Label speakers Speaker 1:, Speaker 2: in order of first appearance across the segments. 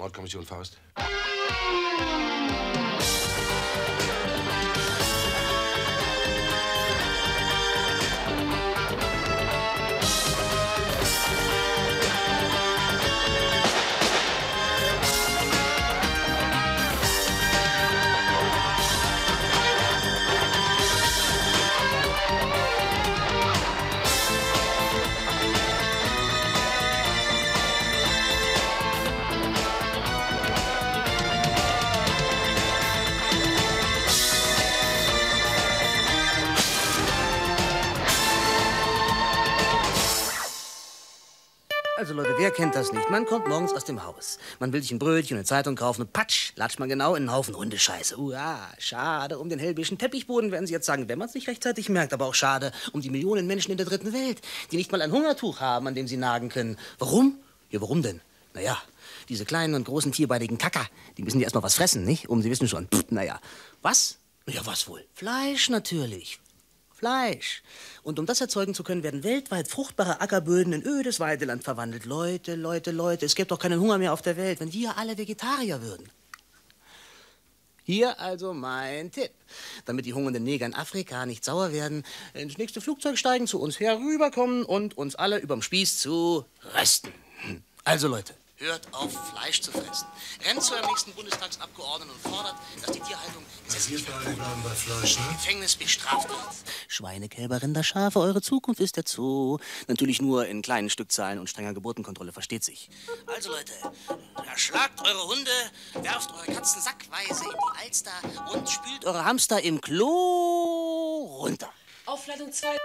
Speaker 1: Mordkommission Faust.
Speaker 2: Also Leute, wer kennt das nicht? Man kommt morgens aus dem Haus. Man will sich ein Brötchen und eine Zeitung kaufen und patsch, latscht man genau in einen Haufen Hundescheiße. Schade um den hellbeischen Teppichboden, werden Sie jetzt sagen, wenn man es nicht rechtzeitig merkt. Aber auch schade um die Millionen Menschen in der dritten Welt, die nicht mal ein Hungertuch haben, an dem sie nagen können. Warum? Ja, warum denn? Naja, diese kleinen und großen tierbeinigen Kacker, die müssen ja erstmal was fressen, nicht? Sie wissen schon. Naja, was? Ja, was wohl? Fleisch natürlich. Fleisch. Und um das erzeugen zu können, werden weltweit fruchtbare Ackerböden in ödes Weideland verwandelt. Leute, es gäbe doch keinen Hunger mehr auf der Welt, wenn wir alle Vegetarier würden. Hier also mein Tipp. Damit die hungernden Neger in Afrika nicht sauer werden, ins nächste Flugzeug steigen, zu uns herüberkommen und uns alle überm Spieß zu rösten. Also Leute, hört auf, Fleisch zu fressen. Rennt zu eurem nächsten Bundestagsabgeordneten und fordert, dass die Tierhaltung gesetzlich
Speaker 3: bleiben bei Fleisch, ne?
Speaker 2: Gefängnis bestraft wird. Schweine, Kälber, Rinder, Schafe, eure Zukunft ist der Zoo. Natürlich nur in kleinen Stückzahlen und strenger Geburtenkontrolle, versteht sich. Also Leute, erschlagt eure Hunde, werft eure Katzen sackweise in die Alster und spült eure Hamster im Klo runter.
Speaker 4: Aufladung 2.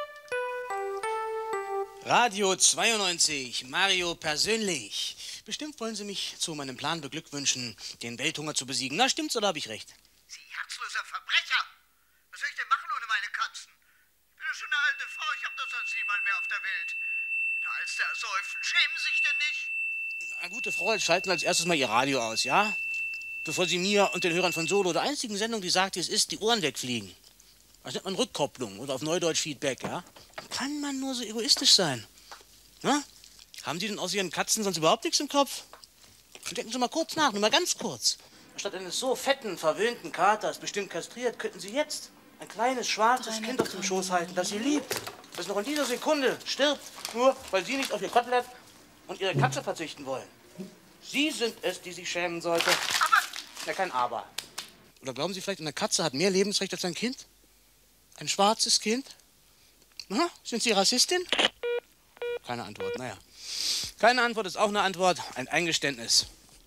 Speaker 2: Radio 92, Mario persönlich. Bestimmt wollen Sie mich zu meinem Plan beglückwünschen, den Welthunger zu besiegen. Na, stimmt's oder habe ich recht?
Speaker 5: Sie herzloser Verbrecher! Was soll ich denn machen ohne meine Katzen? Ich bin doch schon eine alte Frau, ich hab doch sonst niemand mehr auf der Welt. In der Alster ersäufen, schämen Sie sich denn nicht?
Speaker 2: Na, gute Frau, jetzt schalten als erstes mal Ihr Radio aus, ja? Bevor Sie mir und den Hörern von Solo, der einzigen Sendung, die sagt, wie es ist, die Ohren wegfliegen. Das nennt man Rückkopplung oder auf Neudeutsch Feedback, ja? Kann man nur so egoistisch sein? Na? Haben Sie denn aus Ihren Katzen sonst überhaupt nichts im Kopf? Denken Sie mal kurz nach, nur mal ganz kurz. Statt eines so fetten, verwöhnten Katers, bestimmt kastriert, könnten Sie jetzt ein kleines, schwarzes Kind auf dem Schoß halten, das Sie liebt, das noch in dieser Sekunde stirbt, nur weil Sie nicht auf Ihr Kotelett und Ihre Katze verzichten wollen. Sie sind es, die sich schämen sollte.
Speaker 5: Aber...
Speaker 2: Ja, kein Aber. Oder glauben Sie vielleicht, eine Katze hat mehr Lebensrecht als ein Kind? Ein schwarzes Kind? Na, sind Sie Rassistin? Keine Antwort, naja. Keine Antwort ist auch eine Antwort, ein Eingeständnis.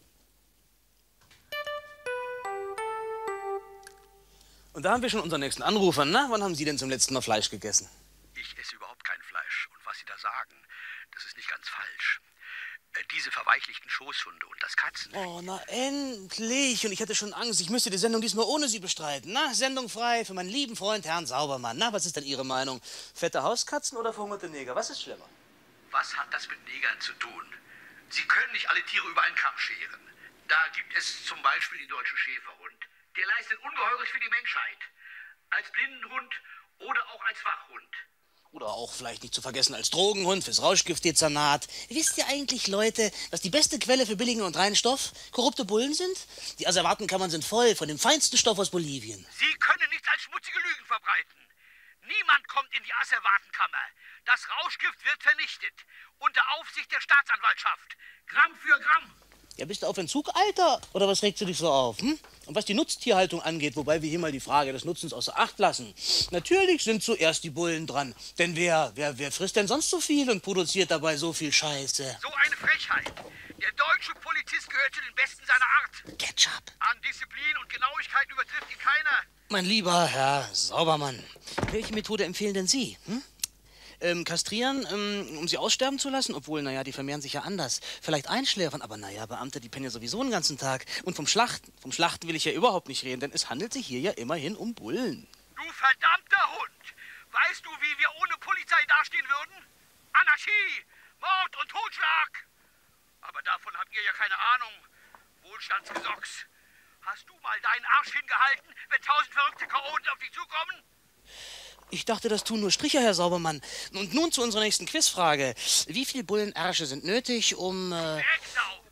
Speaker 2: Und da haben wir schon unseren nächsten Anrufer. Na, wann haben Sie denn zum letzten Mal Fleisch gegessen?
Speaker 6: Ich esse überhaupt kein Fleisch. Und was Sie da sagen, das ist nicht ganz falsch. Diese verweichlichten Schoßhunde und das Katzen...
Speaker 2: Oh, na endlich. Und ich hatte schon Angst, ich müsste die Sendung diesmal ohne Sie bestreiten. Na, Sendung frei für meinen lieben Freund Herrn Saubermann. Na, was ist denn Ihre Meinung? Fette Hauskatzen oder verhungerte Neger? Was ist schlimmer?
Speaker 6: Was hat das mit Negern zu tun? Sie können nicht alle Tiere über einen Kamm scheren. Da gibt es zum Beispiel den deutschen Schäferhund. Der leistet Ungeheures für die Menschheit. Als Blindenhund oder auch als Wachhund.
Speaker 2: Oder auch vielleicht nicht zu vergessen als Drogenhund fürs Rauschgiftdezernat. Wisst ihr eigentlich, Leute, dass die beste Quelle für billigen und reinen Stoff korrupte Bullen sind? Die Asservatenkammern sind voll von dem feinsten Stoff aus Bolivien.
Speaker 6: Sie können nichts als schmutzige Lügen verbreiten. Niemand kommt in die Asservatenkammer. Das Rauschgift wird vernichtet. Unter Aufsicht der Staatsanwaltschaft. Gramm für Gramm.
Speaker 2: Ja, bist du auf Entzug, Alter? Oder was regst du dich so auf, hm? Und was die Nutztierhaltung angeht, wobei wir hier mal die Frage des Nutzens außer Acht lassen. Natürlich sind zuerst die Bullen dran. Denn wer frisst denn sonst so viel und produziert dabei so viel Scheiße?
Speaker 6: So eine Frechheit. Der deutsche Polizist gehört zu den Besten seiner Art.
Speaker 2: Ketchup.
Speaker 6: An Disziplin und Genauigkeit übertrifft ihn keiner.
Speaker 2: Mein lieber Herr Saubermann, welche Methode empfehlen denn Sie, hm? Kastrieren, um sie aussterben zu lassen? Obwohl, naja, die vermehren sich ja anders. Vielleicht einschläfern, aber naja, Beamte, die pennen ja sowieso den ganzen Tag. Und vom Schlachten will ich ja überhaupt nicht reden, denn es handelt sich hier ja immerhin um Bullen.
Speaker 6: Du verdammter Hund! Weißt du, wie wir ohne Polizei dastehen würden? Anarchie, Mord und Totschlag! Aber davon habt ihr ja keine Ahnung. Wohlstandsgesocks. Hast du mal deinen Arsch hingehalten, wenn 1000 verrückte Chaoten auf dich zukommen?
Speaker 2: Ich dachte, das tun nur Stricher, Herr Saubermann. Und nun zu unserer nächsten Quizfrage. Wie viele Bullenärsche sind nötig, um...
Speaker 6: Drecksau! Was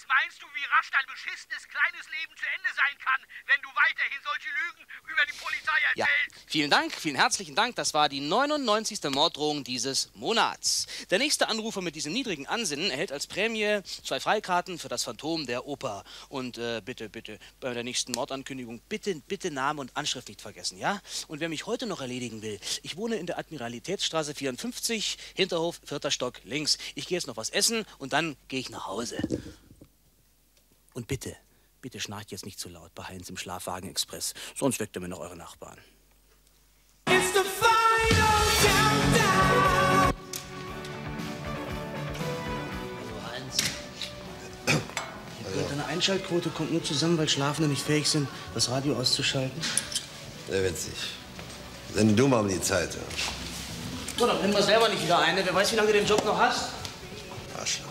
Speaker 6: Was meinst du, wie rasch dein beschissenes kleines Leben zu Ende sein kann, wenn du weiterhin solche Lügen über die Polizei erzählst?
Speaker 2: Ja, vielen Dank, vielen herzlichen Dank. Das war die 99. Morddrohung dieses Monats. Der nächste Anrufer mit diesem niedrigen Ansinnen erhält als Prämie 2 Freikarten für das Phantom der Oper. Und bitte, bei der nächsten Mordankündigung bitte Name und Anschrift nicht vergessen, ja? Und wer mich heute noch erledigen will, ich wohne in der Admiralitätsstraße 54, Hinterhof, 4. Stock, links. Ich gehe jetzt noch was essen und dann gehe ich nach Hause. Und bitte schnarcht jetzt nicht zu laut bei Heinz im Schlafwagen-Express, sonst weckt ihr mir noch eure Nachbarn.
Speaker 1: It's the final countdown.
Speaker 2: Hallo Heinz. Ich habe gehört, deine Einschaltquote kommt nur zusammen, weil Schlafende nicht fähig sind, das Radio auszuschalten.
Speaker 3: Sehr witzig. Sende du mal um die Zeit. Ja.
Speaker 2: So, dann bringen wir selber nicht wieder eine. Wer weiß, wie lange du den Job noch hast?
Speaker 3: Arschloch.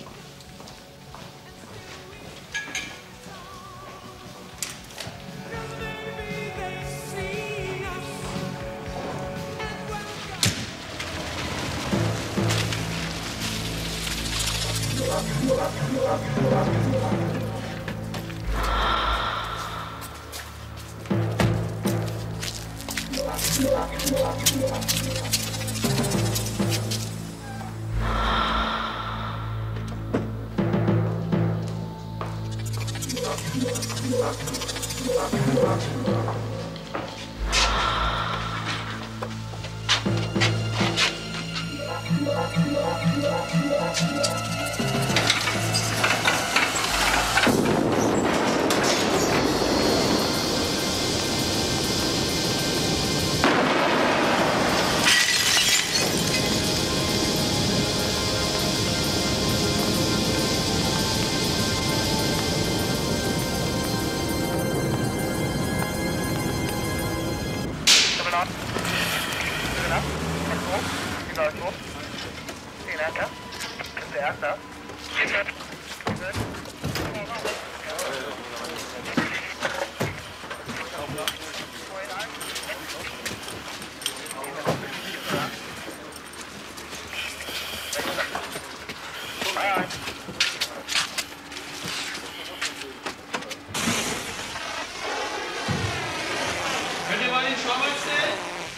Speaker 4: Könnt ihr mal den Schwammerl zählen?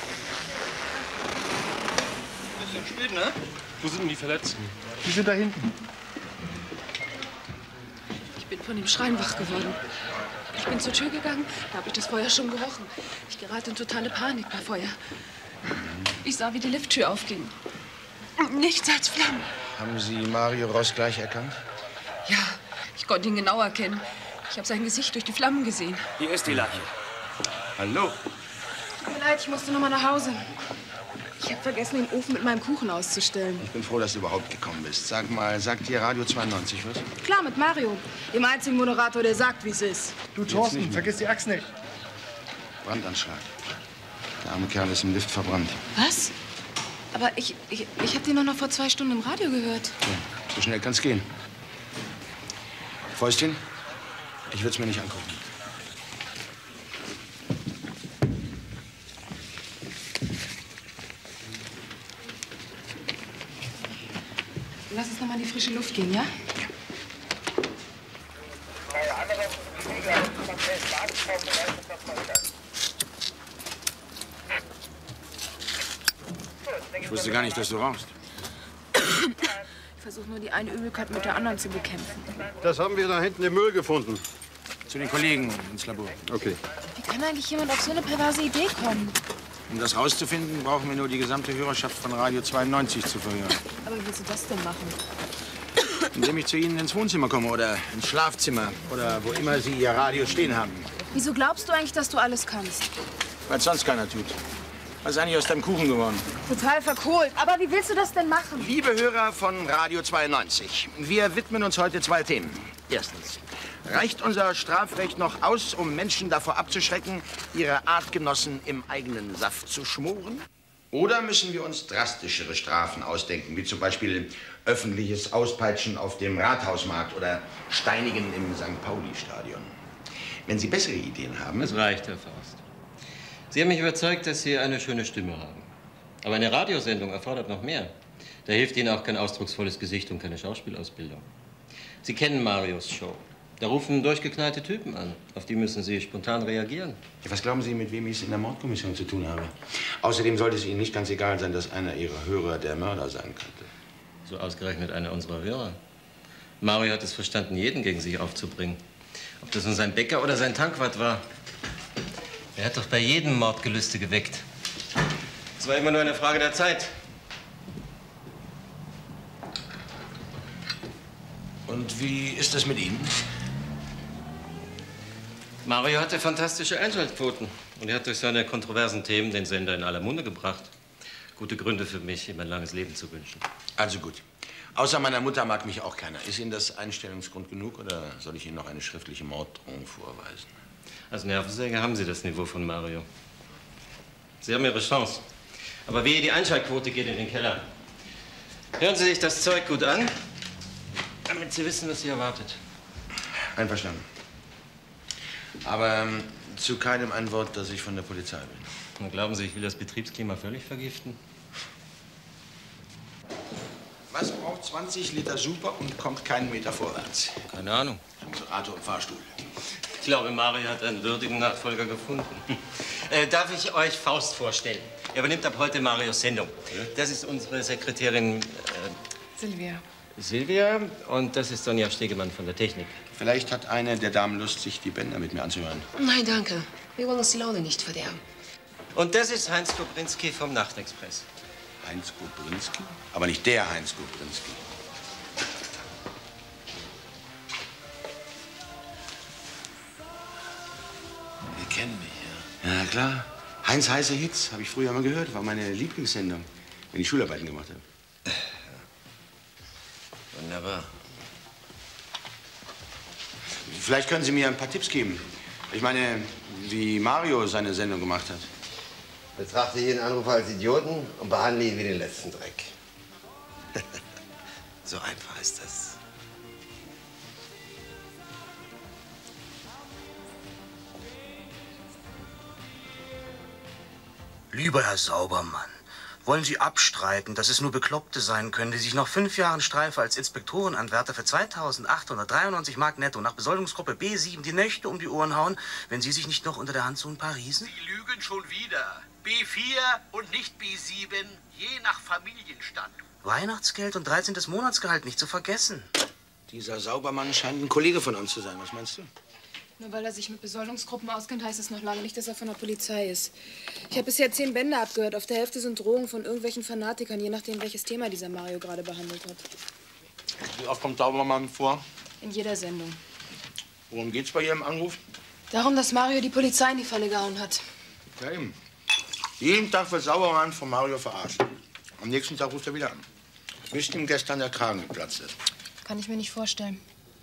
Speaker 4: Bisschen spät, ne? Wo sind denn die Verletzten? Die sind da hinten.
Speaker 7: Ich bin von dem Schreien wach geworden. Ich bin zur Tür gegangen, da habe ich das Feuer schon gerochen. Ich gerate in totale Panik bei Feuer. Ich sah, wie die Lifttür aufging. Nichts als Flammen.
Speaker 8: Haben Sie Mario Ross gleich erkannt?
Speaker 7: Ja, ich konnte ihn genau erkennen. Ich habe sein Gesicht durch die Flammen gesehen.
Speaker 4: Hier ist die Leiche. Hallo.
Speaker 7: Tut mir leid, ich musste noch mal nach Hause. Ich habe vergessen, den Ofen mit meinem Kuchen auszustellen.
Speaker 8: Ich bin froh, dass du überhaupt gekommen bist. Sag mal, sagt dir Radio 92 was?
Speaker 7: Klar, mit Mario. Dem einzigen Moderator, der sagt, wie es ist.
Speaker 9: Du, Thorsten, vergiss die Axt nicht.
Speaker 8: Brandanschlag. Der arme Kerl ist im Lift verbrannt.
Speaker 7: Was? Aber ich habe den doch noch vor 2 Stunden im Radio gehört.
Speaker 8: Ja, so schnell kann's gehen. Fäustchen, ich würde es mir nicht angucken.
Speaker 7: Lass uns noch mal in die frische Luft gehen, ja?
Speaker 8: Ich wusste gar nicht, dass du rauchst.
Speaker 7: Ich versuche nur, die eine Übelkeit mit der anderen zu bekämpfen.
Speaker 9: Das haben wir da hinten im Müll gefunden.
Speaker 8: Zu den Kollegen ins Labor.
Speaker 9: Okay.
Speaker 7: Wie kann eigentlich jemand auf so eine perverse Idee kommen?
Speaker 8: Um das rauszufinden, brauchen wir nur die gesamte Hörerschaft von Radio 92 zu verhören.
Speaker 7: Aber wie willst du das denn machen?
Speaker 8: Indem ich zu Ihnen ins Wohnzimmer komme oder ins Schlafzimmer oder wo immer Sie Ihr Radio stehen haben.
Speaker 7: Wieso glaubst du eigentlich, dass du alles kannst?
Speaker 8: Weil es sonst keiner tut. Was ist eigentlich aus deinem Kuchen geworden?
Speaker 7: Total verkohlt. Aber wie willst du das denn machen?
Speaker 8: Liebe Hörer von Radio 92, wir widmen uns heute 2 Themen. Erstens, reicht unser Strafrecht noch aus, um Menschen davor abzuschrecken, ihre Artgenossen im eigenen Saft zu schmoren? Oder müssen wir uns drastischere Strafen ausdenken, wie zum Beispiel öffentliches Auspeitschen auf dem Rathausmarkt oder Steinigen im St. Pauli-Stadion? Wenn Sie bessere Ideen haben...
Speaker 10: Es reicht, Herr Faust. Sie haben mich überzeugt, dass Sie eine schöne Stimme haben. Aber eine Radiosendung erfordert noch mehr. Da hilft Ihnen auch kein ausdrucksvolles Gesicht und keine Schauspielausbildung. Sie kennen Marios Show. Da rufen durchgeknallte Typen an. Auf die müssen Sie spontan reagieren.
Speaker 8: Ja, was glauben Sie, mit wem ich es in der Mordkommission zu tun habe? Außerdem sollte es Ihnen nicht ganz egal sein, dass einer Ihrer Hörer der Mörder sein könnte.
Speaker 10: So ausgerechnet einer unserer Hörer. Mario hat es verstanden, jeden gegen sich aufzubringen. Ob das nun sein Bäcker oder sein Tankwart war. Er hat doch bei jedem Mord Gelüste geweckt. Es war immer nur eine Frage der Zeit.
Speaker 8: Und wie ist das mit Ihnen?
Speaker 10: Mario hatte fantastische Einschaltquoten. Und er hat durch seine kontroversen Themen den Sender in aller Munde gebracht. Gute Gründe für mich, ihm ein langes Leben zu wünschen.
Speaker 8: Also gut. Außer meiner Mutter mag mich auch keiner. Ist Ihnen das Einstellungsgrund genug oder soll ich Ihnen noch eine schriftliche Morddrohung vorweisen?
Speaker 10: Als Nervensäge haben Sie das Niveau von Mario. Sie haben Ihre Chance. Aber wehe, die Einschaltquote geht in den Keller. Hören Sie sich das Zeug gut an, damit Sie wissen, was Sie erwartet.
Speaker 8: Einverstanden. Aber zu keinem ein Wort, dass ich von der Polizei bin.
Speaker 10: Und glauben Sie, ich will das Betriebsklima völlig vergiften?
Speaker 8: Was braucht 20 Liter Super und kommt keinen Meter vorwärts?
Speaker 10: Keine Ahnung.
Speaker 8: Auto und Fahrstuhl.
Speaker 10: Ich glaube, Mario hat einen würdigen Nachfolger gefunden. Darf ich euch Faust vorstellen? Er übernimmt ab heute Marios Sendung. Das ist unsere Sekretärin Silvia und das ist Sonja Stegemann von der Technik.
Speaker 8: Vielleicht hat eine der Damen Lust, sich die Bänder mit mir anzuhören.
Speaker 11: Nein, danke. Wir wollen uns die Laune nicht verderben.
Speaker 10: Und das ist Heinz Kobrinski vom Nachtexpress.
Speaker 8: Heinz Kobrinski? Aber nicht der Heinz Kobrinski. Wir kennen mich, ja. Ja, klar. Heinz heiße Hits, habe ich früher mal gehört. War meine Lieblingssendung, wenn ich Schularbeiten gemacht habe.
Speaker 10: Wunderbar.
Speaker 8: Vielleicht können Sie mir ein paar Tipps geben. Ich meine, wie Mario seine Sendung gemacht hat.
Speaker 3: Betrachte jeden Anrufer als Idioten und behandle ihn wie den letzten Dreck. So einfach ist das.
Speaker 2: Lieber Herr Saubermann, wollen Sie abstreiten, dass es nur Bekloppte sein können, die sich nach 5 Jahren Streife als Inspektorenanwärter für 2.893 Mark netto nach Besoldungsgruppe B7 die Nächte um die Ohren hauen, wenn Sie sich nicht noch unter der Hand so ein paar Riesen?
Speaker 6: Sie lügen schon wieder. B4 und nicht B7, je nach Familienstand.
Speaker 2: Weihnachtsgeld und 13. Monatsgehalt nicht zu vergessen.
Speaker 8: Dieser Saubermann scheint ein Kollege von uns zu sein. Was meinst du?
Speaker 7: Nur weil er sich mit Besoldungsgruppen auskennt, heißt es noch lange nicht, dass er von der Polizei ist. Ich habe bisher 10 Bände abgehört. Auf der Hälfte sind Drohungen von irgendwelchen Fanatikern, je nachdem, welches Thema dieser Mario gerade behandelt hat.
Speaker 8: Wie oft kommt Saubermann vor?
Speaker 7: In jeder Sendung.
Speaker 8: Worum geht's bei Ihrem Anruf?
Speaker 7: Darum, dass Mario die Polizei in die Falle gehauen hat.
Speaker 8: Ja, eben. Jeden Tag wird Saubermann von Mario verarscht. Am nächsten Tag ruft er wieder an. Bis ihm gestern der Kragen geplatzt ist.
Speaker 7: Kann ich mir nicht vorstellen.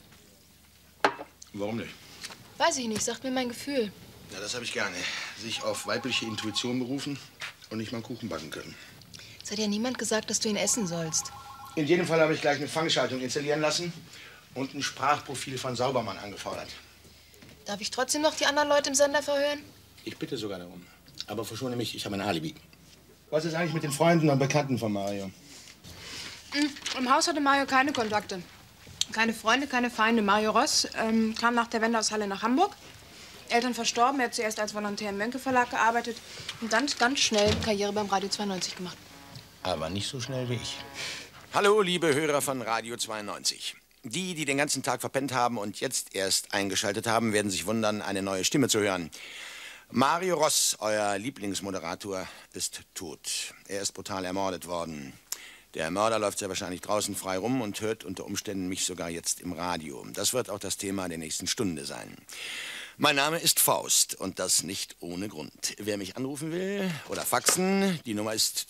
Speaker 8: Warum nicht?
Speaker 7: Weiß ich nicht, sagt mir mein Gefühl.
Speaker 8: Ja, das habe ich gerne. Sich auf weibliche Intuition berufen und nicht mal Kuchen backen können.
Speaker 7: Es hat ja niemand gesagt, dass du ihn essen sollst.
Speaker 8: In jedem Fall habe ich gleich eine Fangschaltung installieren lassen und ein Sprachprofil von Saubermann angefordert.
Speaker 7: Darf ich trotzdem noch die anderen Leute im Sender verhören?
Speaker 8: Ich bitte sogar darum. Aber verschone mich, ich habe ein Alibi. Was ist eigentlich mit den Freunden und Bekannten von Mario?
Speaker 7: Im Haus hatte Mario keine Kontakte. Keine Freunde, keine Feinde. Mario Ross kam nach der Wende aus Halle nach Hamburg. Eltern verstorben. Er hat zuerst als Volontär im Mönke Verlag gearbeitet und dann ganz schnell Karriere beim Radio 92 gemacht.
Speaker 8: Aber nicht so schnell wie ich. Hallo, liebe Hörer von Radio 92. Die, die den ganzen Tag verpennt haben und jetzt erst eingeschaltet haben, werden sich wundern, eine neue Stimme zu hören. Mario Ross, euer Lieblingsmoderator, ist tot. Er ist brutal ermordet worden. Der Mörder läuft sehr wahrscheinlich draußen frei rum und hört unter Umständen mich sogar jetzt im Radio. Das wird auch das Thema der nächsten Stunde sein. Mein Name ist Faust und das nicht ohne Grund. Wer mich anrufen will oder faxen, die Nummer ist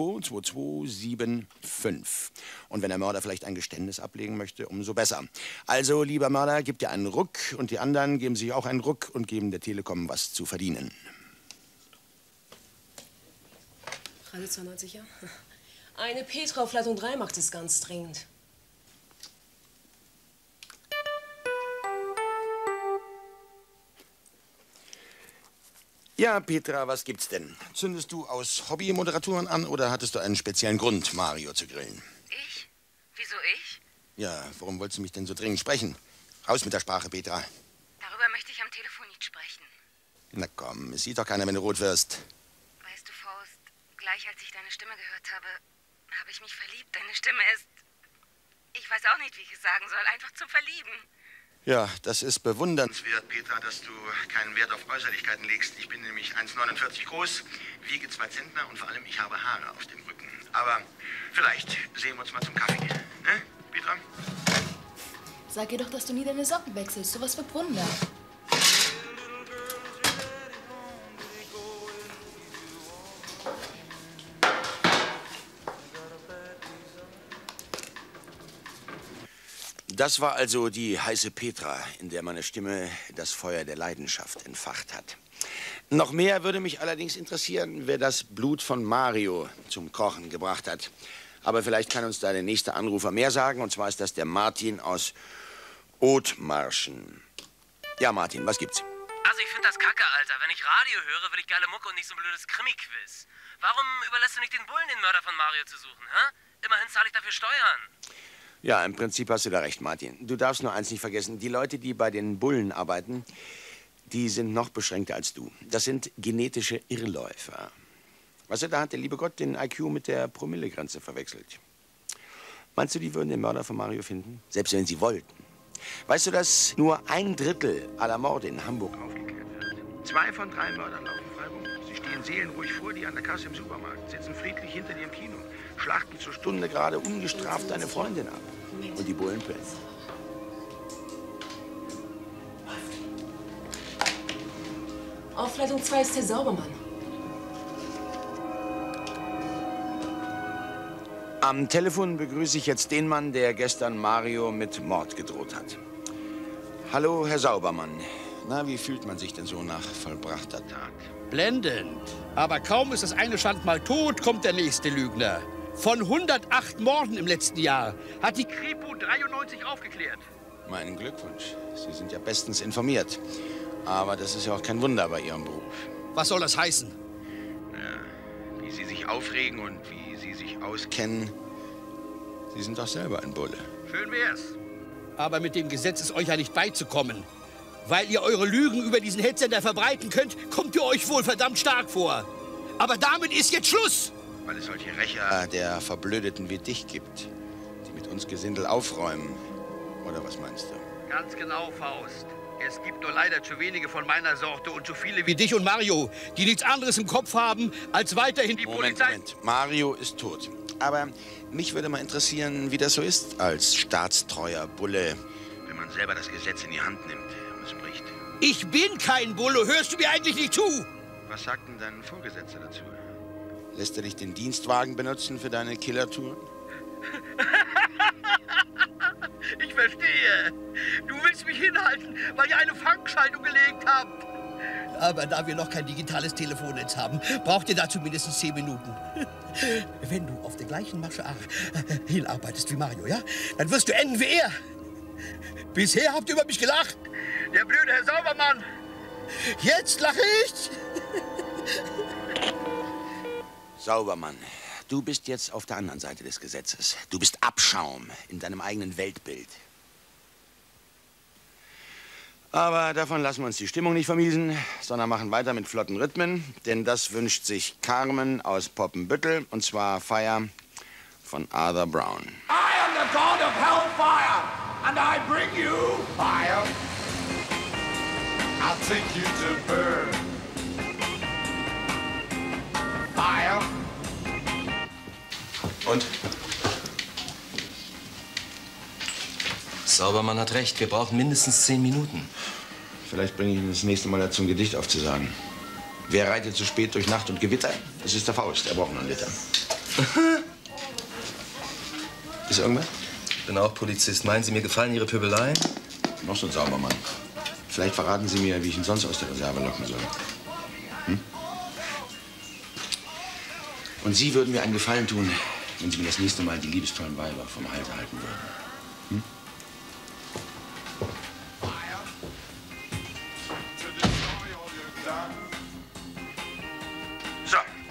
Speaker 8: 222275. Und wenn der Mörder vielleicht ein Geständnis ablegen möchte, umso besser. Also, lieber Mörder, gib dir einen Ruck und die anderen geben sich auch einen Ruck und geben der Telekom was zu verdienen.
Speaker 11: Radio 92, ja? Eine Petra auf Leitung 3 macht es ganz dringend.
Speaker 8: Ja, Petra, was gibt's denn? Zündest du aus Hobby-Moderatoren an oder hattest du einen speziellen Grund, Mario zu grillen?
Speaker 12: Ich? Wieso ich?
Speaker 8: Ja, warum wolltest du mich denn so dringend sprechen? Raus mit der Sprache, Petra.
Speaker 12: Darüber möchte ich am Telefon nicht sprechen.
Speaker 8: Na komm, es sieht doch keiner, wenn du rot wirst.
Speaker 12: Weißt du, Faust, gleich als ich deine Stimme gehört habe, habe ich mich verliebt. Deine Stimme ist... Ich weiß auch nicht, wie ich es sagen soll. Einfach zum Verlieben.
Speaker 8: Ja, das ist bewundernswert, Petra, dass du keinen Wert auf Äußerlichkeiten legst. Ich bin nämlich 1,49 groß, wiege 2 Zentner und vor allem ich habe Haare auf dem Rücken. Aber vielleicht sehen wir uns mal zum Kaffee. Ne, Petra?
Speaker 13: Sag ihr doch, dass du nie deine Socken wechselst. Sowas wird Wunder.
Speaker 8: Das war also die heiße Petra, in der meine Stimme das Feuer der Leidenschaft entfacht hat. Noch mehr würde mich allerdings interessieren, wer das Blut von Mario zum Kochen gebracht hat. Aber vielleicht kann uns da der nächste Anrufer mehr sagen. Und zwar ist das der Martin aus Othmarschen. Ja, Martin, was gibt's?
Speaker 14: Also ich finde das kacke, Alter. Wenn ich Radio höre, will ich geile Mucke und nicht so ein blödes Krimi-Quiz. Warum überlässt du nicht den Bullen, den Mörder von Mario zu suchen, hä? Immerhin zahle ich dafür Steuern.
Speaker 8: Ja, im Prinzip hast du da recht, Martin. Du darfst nur eins nicht vergessen. Die Leute, die bei den Bullen arbeiten, die sind noch beschränkter als du. Das sind genetische Irrläufer. Weißt du, da hat der liebe Gott den IQ mit der Promillegrenze verwechselt. Meinst du, die würden den Mörder von Mario finden? Selbst wenn sie wollten. Weißt du, dass nur 1/3 aller Morde in Hamburg aufgeklärt wird? 2 von 3 Mördern laufen frei rum. Sie stehen seelenruhig vor dir an der Kasse im Supermarkt, sitzen friedlich hinter dir im Kino, schlachten zur Stunde gerade ungestraft deine Freundin ab. Und die Bullen pennen.
Speaker 11: Aufleitung 2 ist der Saubermann.
Speaker 8: Am Telefon begrüße ich jetzt den Mann, der gestern Mario mit Mord gedroht hat. Hallo, Herr Saubermann. Na, wie fühlt man sich denn so nach vollbrachter Tat?
Speaker 6: Blendend. Aber kaum ist das eine Schandmal tot, kommt der nächste Lügner. Von 108 Morden im letzten Jahr hat die Kripo 93 aufgeklärt.
Speaker 8: Meinen Glückwunsch. Sie sind ja bestens informiert. Aber das ist ja auch kein Wunder bei Ihrem Beruf.
Speaker 6: Was soll das heißen?
Speaker 8: Ja, wie Sie sich aufregen und wie Sie sich auskennen. Sie sind doch selber ein Bulle.
Speaker 6: Schön wär's. Aber mit dem Gesetz ist euch ja nicht beizukommen. Weil ihr eure Lügen über diesen Headsender verbreiten könnt, kommt ihr euch wohl verdammt stark vor. Aber damit ist jetzt Schluss!
Speaker 8: Weil es solche Rächer der Verblödeten wie dich gibt, die mit uns Gesindel aufräumen. Oder was meinst du?
Speaker 6: Ganz genau, Faust. Es gibt nur leider zu wenige von meiner Sorte und zu viele wie dich und Mario, die nichts anderes im Kopf haben, als weiterhin die Polizei...
Speaker 8: Moment. Mario ist tot. Aber mich würde mal interessieren, wie das so ist als staatstreuer Bulle, wenn man selber das Gesetz in die Hand nimmt und es bricht.
Speaker 6: Ich bin kein Bulle, hörst du mir eigentlich nicht zu?
Speaker 8: Was sagt denn dein Vorgesetzter dazu? Lässt er dich den Dienstwagen benutzen für deine Killertour?
Speaker 6: Ich verstehe. Du willst mich hinhalten, weil ihr eine Fangschaltung gelegt habt. Aber da wir noch kein digitales Telefonnetz haben, braucht ihr dazu mindestens 10 Minuten. Wenn du auf der gleichen Masche hinarbeitest wie Mario, ja? Dann wirst du enden wie er. Bisher habt ihr über mich gelacht. Der blöde Herr Saubermann. Jetzt lache ich.
Speaker 8: Saubermann, du bist jetzt auf der anderen Seite des Gesetzes. Du bist Abschaum in deinem eigenen Weltbild. Aber davon lassen wir uns die Stimmung nicht vermiesen, sondern machen weiter mit flotten Rhythmen. Denn das wünscht sich Carmen aus Poppenbüttel, und zwar Fire von Arthur Brown.
Speaker 1: I am the god of hellfire, and I bring you fire. I'll take you to burn. Fire.
Speaker 10: Und? Saubermann hat recht. Wir brauchen mindestens 10 Minuten.
Speaker 8: Vielleicht bringe ich ihn das nächste Mal dazu, ein Gedicht aufzusagen. Wer reitet zu spät durch Nacht und Gewitter? Das ist der Faust. Er braucht noch einen Liter. Ist irgendwas?
Speaker 10: Ich bin auch Polizist. Meinen Sie, mir gefallen Ihre Pöbeleien?
Speaker 8: Noch so ein Saubermann. Vielleicht verraten Sie mir, wie ich ihn sonst aus der Reserve locken soll. Hm? Und Sie würden mir einen Gefallen tun, wenn Sie mir das nächste Mal die liebestollen Weiber vom Halse halten würden. Hm?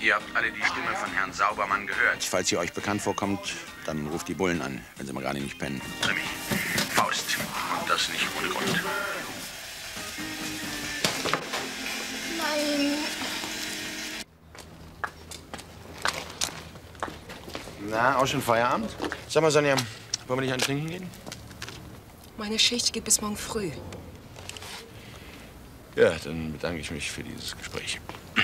Speaker 8: Ihr habt alle die Stimme von Herrn Saubermann gehört. Falls ihr euch bekannt vorkommt, dann ruft die Bullen an, wenn sie mal gerade nicht pennen. Krimi, Faust. Und das nicht ohne Grund.
Speaker 13: Nein.
Speaker 8: Na, auch schon Feierabend? Sag mal, Sonja, wollen wir nicht einen trinken gehen?
Speaker 11: Meine Schicht geht bis morgen früh.
Speaker 8: Ja, dann bedanke ich mich für dieses Gespräch.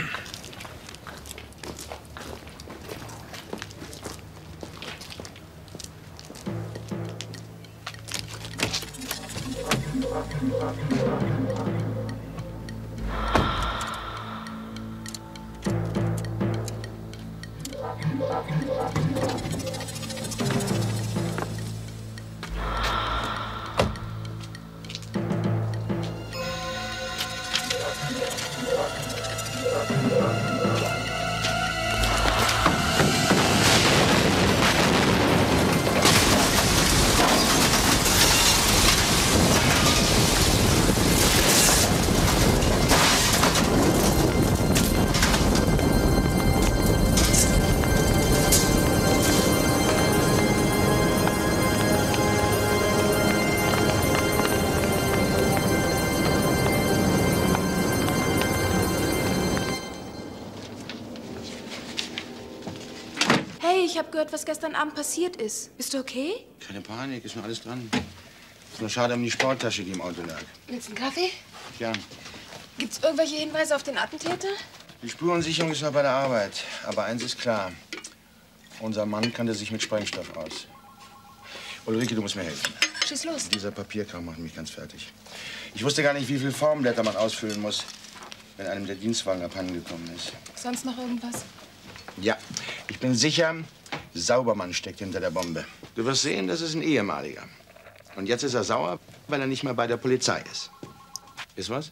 Speaker 13: Ich habe gehört, was gestern Abend passiert ist. Bist du okay?
Speaker 8: Keine Panik, ist nur alles dran. Ist nur schade um die Sporttasche, die im Auto lag.
Speaker 13: Willst du einen Kaffee?
Speaker 8: Ja.
Speaker 13: Gibt's irgendwelche Hinweise auf den Attentäter?
Speaker 8: Die Spurensicherung ist noch bei der Arbeit. Aber eins ist klar. Unser Mann kannte sich mit Sprengstoff aus. Ulrike, du musst mir helfen.
Speaker 13: Schieß los.
Speaker 8: Dieser Papierkram macht mich ganz fertig. Ich wusste gar nicht, wie viele Formblätter man ausfüllen muss, wenn einem der Dienstwagen abhandengekommen ist.
Speaker 13: Sonst noch irgendwas?
Speaker 8: Ja, ich bin sicher, Saubermann steckt hinter der Bombe. Du wirst sehen, das ist ein ehemaliger. Und jetzt ist er sauer, weil er nicht mehr bei der Polizei ist. Ist was?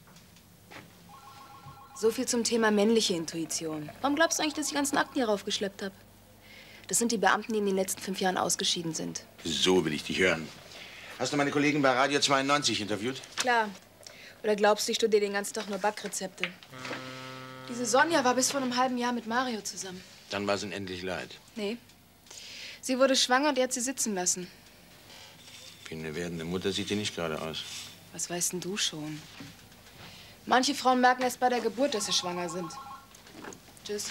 Speaker 13: So viel zum Thema männliche Intuition. Warum glaubst du eigentlich, dass ich die ganzen Akten hier raufgeschleppt habe? Das sind die Beamten, die in den letzten 5 Jahren ausgeschieden sind.
Speaker 8: So will ich dich hören. Hast du meine Kollegen bei Radio 92 interviewt?
Speaker 13: Klar. Oder glaubst du, ich studiere den ganzen Tag nur Backrezepte? Diese Sonja war bis vor einem halben Jahr mit Mario zusammen.
Speaker 8: Dann war es ihnen endlich leid.
Speaker 13: Nee. Sie wurde schwanger und er hat sie sitzen lassen.
Speaker 8: Wie eine werdende Mutter sieht die nicht gerade aus.
Speaker 13: Was weißt denn du schon? Manche Frauen merken erst bei der Geburt, dass sie schwanger sind. Tschüss.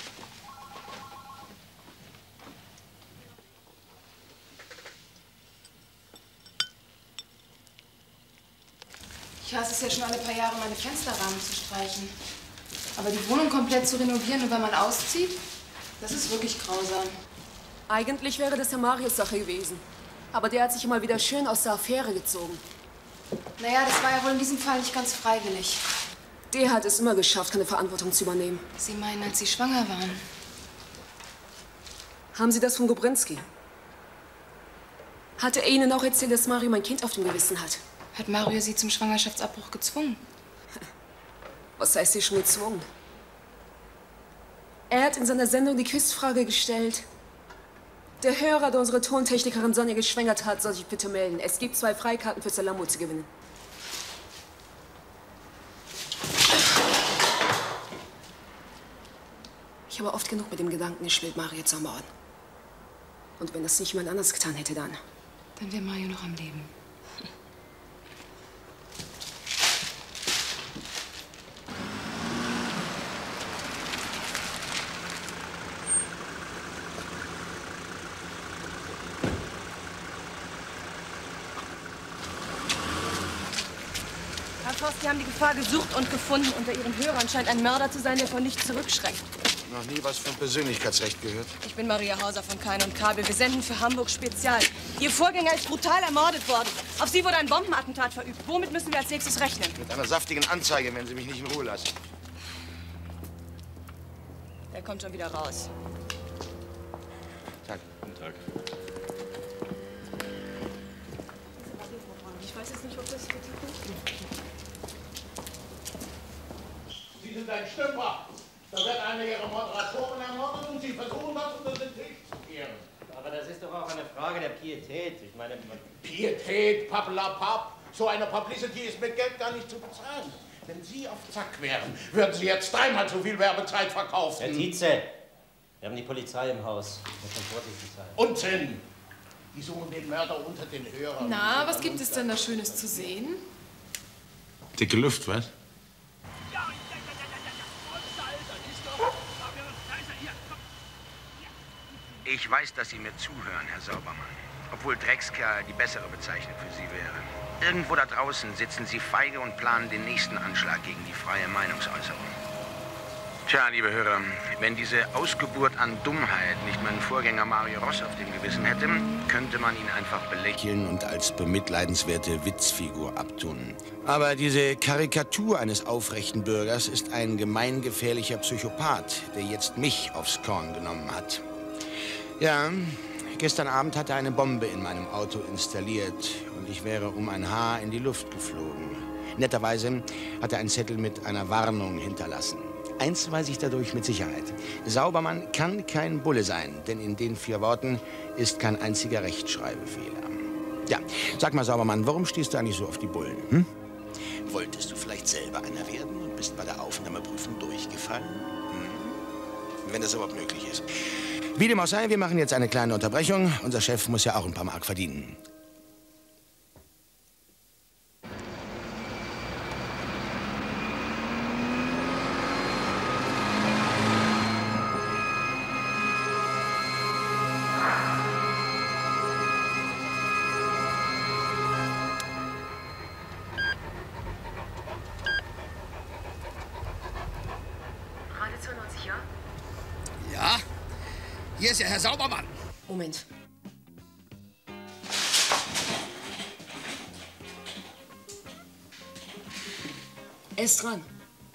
Speaker 13: Ich hasse es ja schon alle paar Jahre, meine Fensterrahmen zu streichen. Aber die Wohnung komplett zu renovieren, nur weil man auszieht, das ist wirklich grausam.
Speaker 11: Eigentlich wäre das ja Marios Sache gewesen. Aber der hat sich immer wieder schön aus der Affäre gezogen.
Speaker 13: Naja, das war ja wohl in diesem Fall nicht ganz freiwillig.
Speaker 11: Der hat es immer geschafft, keine Verantwortung zu übernehmen.
Speaker 13: Sie meinen, als Sie schwanger waren?
Speaker 11: Haben Sie das von Gobrinski? Hatte er Ihnen auch erzählt, dass Mario mein Kind auf dem Gewissen hat?
Speaker 13: Hat Mario Sie zum Schwangerschaftsabbruch gezwungen?
Speaker 11: Was heißt hier schon gezwungen? Er hat in seiner Sendung die Quizfrage gestellt. Der Hörer, der unsere Tontechnikerin Sonja geschwängert hat, soll sich bitte melden. Es gibt 2 Freikarten für Salamo zu gewinnen. Ich habe oft genug mit dem Gedanken gespielt, Mario zu ermorden. Und wenn das nicht jemand anders getan hätte, dann?
Speaker 13: Dann wäre Mario noch am Leben.
Speaker 15: Herr Voss, Sie haben die Gefahr gesucht und gefunden. Unter Ihren Hörern scheint ein Mörder zu sein, der von nichts zurückschreckt.
Speaker 8: Noch nie was von Persönlichkeitsrecht gehört.
Speaker 15: Ich bin Maria Hauser von Kein und Kabel. Wir senden für Hamburg Spezial. Ihr Vorgänger ist brutal ermordet worden. Auf Sie wurde ein Bombenattentat verübt. Womit müssen wir als nächstes rechnen?
Speaker 8: Mit einer saftigen Anzeige, wenn Sie mich nicht in Ruhe lassen.
Speaker 15: Der kommt schon wieder raus.
Speaker 8: Tag.
Speaker 10: Guten Tag.
Speaker 15: Ich weiß jetzt nicht, ob das...
Speaker 1: Sie sind ein Stümper. Da wird einer Ihrer Moderatoren ermordet und Sie versuchen, das unter den Tisch zu kehren.
Speaker 10: Aber das ist doch auch eine Frage der Pietät. Ich meine...
Speaker 1: Pietät, pappelapapp. So eine Publicity ist mit Geld gar nicht zu bezahlen. Wenn Sie auf Zack wären, würden Sie jetzt 3-mal so viel Werbezeit verkaufen.
Speaker 10: Herr Tietze, Wir haben die Polizei im Haus. Muss schon vorsichtig sein.
Speaker 1: Unsinn! Die suchen den Mörder unter den Hörern.
Speaker 13: Na, was gibt es denn da Schönes zu sehen?
Speaker 8: Dicke Luft, was? Ich weiß, dass Sie mir zuhören, Herr Saubermann. Obwohl Dreckskerl die bessere Bezeichnung für Sie wäre. Irgendwo da draußen sitzen Sie feige und planen den nächsten Anschlag gegen die freie Meinungsäußerung. Tja, liebe Hörer, wenn diese Ausgeburt an Dummheit nicht mein Vorgänger Mario Ross auf dem Gewissen hätte, könnte man ihn einfach belächeln und als bemitleidenswerte Witzfigur abtun. Aber diese Karikatur eines aufrechten Bürgers ist ein gemeingefährlicher Psychopath, der jetzt mich aufs Korn genommen hat. Ja, gestern Abend hat er eine Bombe in meinem Auto installiert und ich wäre um ein Haar in die Luft geflogen. Netterweise hat er einen Zettel mit einer Warnung hinterlassen. Eins weiß ich dadurch mit Sicherheit. Saubermann kann kein Bulle sein, denn in den 4 Worten ist kein einziger Rechtschreibfehler. Ja, sag mal, Saubermann, warum stehst du eigentlich so auf die Bullen? Hm? Wolltest du vielleicht selber einer werden und bist bei der Aufnahmeprüfung durchgefallen? Hm? Wenn das überhaupt möglich ist. Wie dem auch sei, wir machen jetzt eine kleine Unterbrechung. Unser Chef muss ja auch ein paar Mark verdienen.
Speaker 1: Ja, hier ist ja Herr Saubermann.
Speaker 11: Moment. Er ist dran.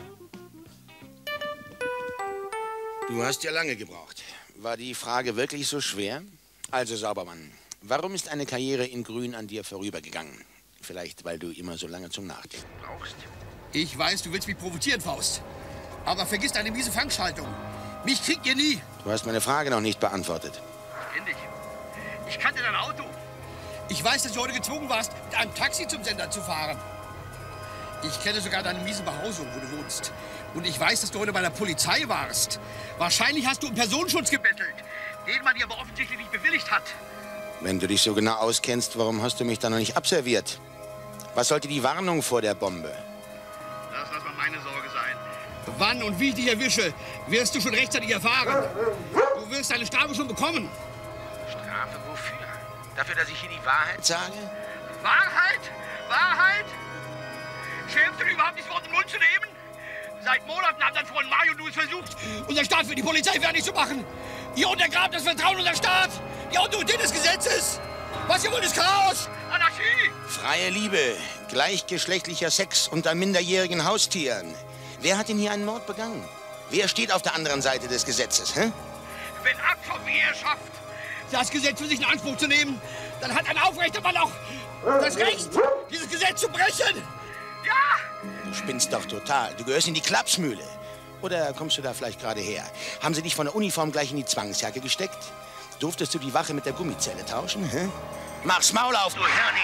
Speaker 8: Du hast ja lange gebraucht. War die Frage wirklich so schwer? Also, Saubermann, warum ist eine Karriere in Grün an dir vorübergegangen? Vielleicht, weil du immer so lange zum Nachdenken brauchst.
Speaker 1: Ich weiß, du willst mich provozieren, Faust. Aber vergiss deine miese Fangschaltung. Mich kriegt ihr nie.
Speaker 8: Du hast meine Frage noch nicht beantwortet.
Speaker 1: Kenn dich. Ich kannte dein Auto. Ich weiß, dass du heute gezwungen warst, mit einem Taxi zum Sender zu fahren. Ich kenne sogar deine miese Behausung, wo du wohnst. Und ich weiß, dass du heute bei der Polizei warst. Wahrscheinlich hast du um Personenschutz gebettelt, den man dir aber offensichtlich nicht bewilligt hat.
Speaker 8: Wenn du dich so genau auskennst, warum hast du mich dann noch nicht abserviert? Was sollte die Warnung vor der Bombe?
Speaker 1: Lass mal meine Sorge sein. Wann und wie ich dich erwische, wirst du schon rechtzeitig erfahren. Du wirst deine Strafe schon bekommen.
Speaker 8: Strafe wofür? Dafür, dass ich hier die Wahrheit sage?
Speaker 6: Wahrheit? Wahrheit? Schämst du dich überhaupt nicht, das Wort im Mund zu nehmen? Seit Monaten haben dein Freund Mario und du es versucht,
Speaker 1: unser Staat für die Polizei fertig zu machen. Ihr untergrabt das Vertrauen unserer Staat, die Autorität des Gesetzes. Was ihr wollt, ist Chaos.
Speaker 6: Anarchie.
Speaker 8: Freie Liebe, gleichgeschlechtlicher Sex unter minderjährigen Haustieren. Wer hat denn hier einen Mord begangen? Wer steht auf der anderen Seite des Gesetzes, hä?
Speaker 6: Wenn Akt von mir schafft,
Speaker 1: das Gesetz für sich in Anspruch zu nehmen, dann hat ein aufrechter Mann auch das Recht, dieses Gesetz zu brechen.
Speaker 6: Ja!
Speaker 8: Du spinnst doch total. Du gehörst in die Klapsmühle. Oder kommst du da vielleicht gerade her? Haben sie dich von der Uniform gleich in die Zwangsjacke gesteckt? Durftest du die Wache mit der Gummizelle tauschen, hä? Mach's Maul auf, du Hirni!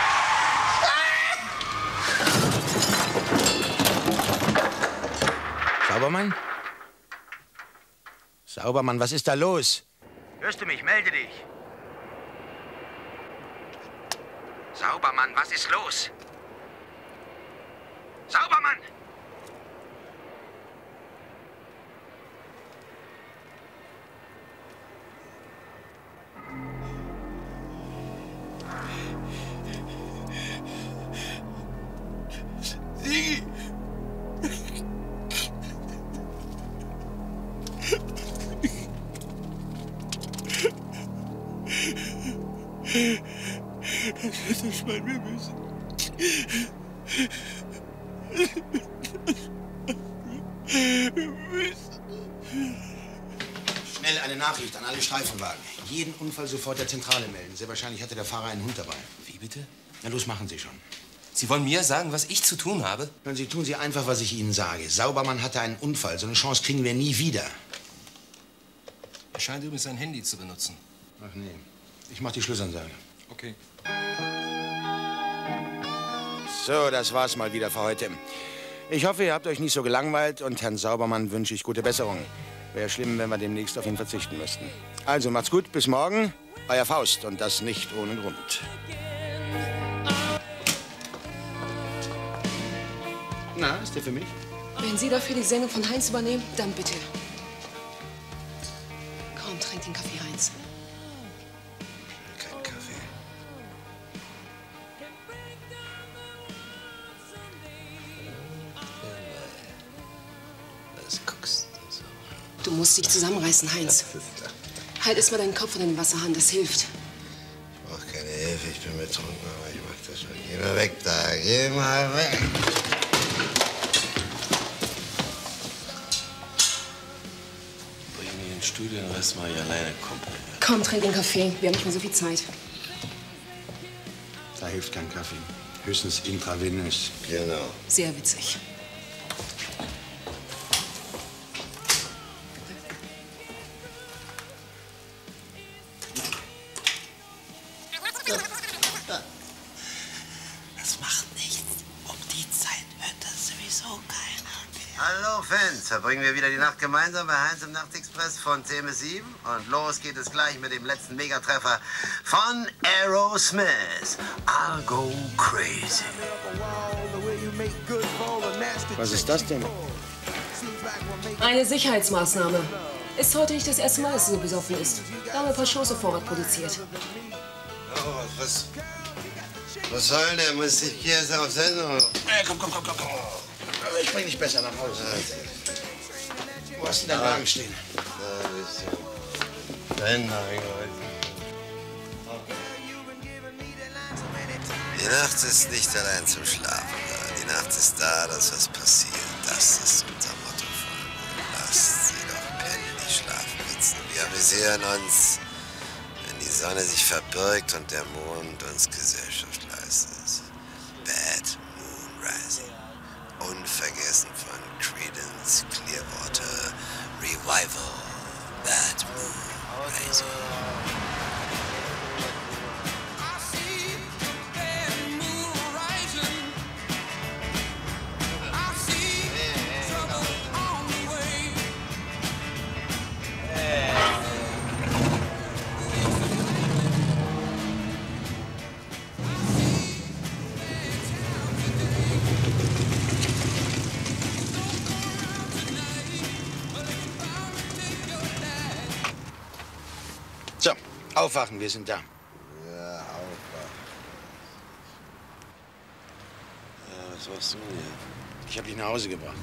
Speaker 8: Saubermann? Saubermann, was ist da los? Hörst du mich? Melde dich. Saubermann, was ist los? Saubermann!
Speaker 1: Sigi! Das hätte Schwein wir müssen.
Speaker 8: Schnell eine Nachricht an alle Streifenwagen. Jeden Unfall sofort der Zentrale melden. Sehr wahrscheinlich hatte der Fahrer einen Hund dabei.
Speaker 16: Wie bitte?
Speaker 8: Na los, machen Sie schon.
Speaker 16: Sie wollen mir sagen, was ich zu tun habe?
Speaker 8: Hören Sie, tun Sie einfach, was ich Ihnen sage. Saubermann hatte einen Unfall. So eine Chance kriegen wir nie wieder.
Speaker 16: Er scheint übrigens sein Handy zu benutzen.
Speaker 8: Ach nee. Ich mach die Schlussansage.
Speaker 16: Okay.
Speaker 8: So, das war's mal wieder für heute. Ich hoffe, ihr habt euch nicht so gelangweilt und Herrn Saubermann wünsche ich gute Besserung. Wäre schlimm, wenn wir demnächst auf ihn verzichten müssten. Also macht's gut, bis morgen. Euer Faust und das nicht ohne Grund. Na, ist der für mich?
Speaker 11: Wenn Sie dafür die Sendung von Heinz übernehmen, dann bitte. Komm, trink den Kaffee, Heinz.
Speaker 3: Kein Kaffee. Was guckst du so?
Speaker 11: Du musst dich zusammenreißen, Heinz. Halt erst mal deinen Kopf in den Wasserhahn, das hilft.
Speaker 3: Ich brauch keine Hilfe, ich bin betrunken, aber ich mach das schon. Geh mal weg da, geh mal weg.
Speaker 10: Bring mir den Stuhl, den Rest mach ich alleine, Kumpel.
Speaker 11: Komm, trink den Kaffee. Wir haben nicht mehr so viel Zeit.
Speaker 8: Da hilft kein Kaffee. Höchstens intravenös.
Speaker 3: Genau.
Speaker 11: Sehr witzig.
Speaker 5: Das macht nichts. Um die Zeit hört das sowieso keiner.
Speaker 3: Hallo Fans, verbringen wir wieder die Nacht gemeinsam bei Heinz im Nachtexpress von 10 bis 7. Und los geht es gleich mit dem letzten Megatreffer von Aerosmith. I'll go crazy.
Speaker 8: Was ist das denn?
Speaker 11: Eine Sicherheitsmaßnahme. Ist heute nicht das erste Mal, dass sie so besoffen ist. Da haben wir ein paar Shows auf Vorrat produziert.
Speaker 3: Oh, was soll denn der? Muss ich hier jetzt auf Sendung?
Speaker 8: Komm. Ich bring dich besser nach Hause. Wo hast du deinen Wagen stehen?
Speaker 3: Da bist du. Sendung, Die Nacht ist nicht allein zum Schlafen da. Die Nacht ist da, dass was passiert. Das ist unser Motto, Freunde. Lasst sie doch pennen, die Schlafmützen. Wir amüsieren uns, wenn die Sonne sich verbirgt und der Mond uns Gesellschaft leistet. Bad Moon Rising. Unvergessen von Creedence Clearwater Revival. Bad Moon Rising.
Speaker 8: So, aufwachen, wir sind da.
Speaker 3: Ja, aufwachen. Ja, was machst du denn hier?
Speaker 8: Ich habe dich nach Hause gebracht.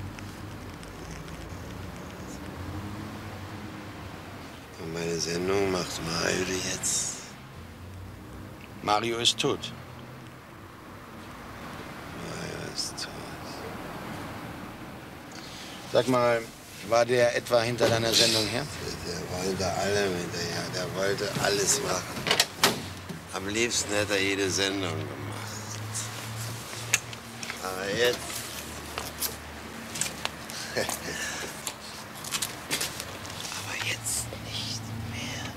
Speaker 3: Und meine Sendung macht Mario jetzt.
Speaker 8: Mario ist tot.
Speaker 3: Mario ist tot.
Speaker 8: Sag mal, war der etwa hinter deiner Sendung her?
Speaker 3: Der wollte allem hinterher. Der wollte alles machen. Am liebsten hätte er jede Sendung gemacht. Aber jetzt... Aber jetzt nicht mehr.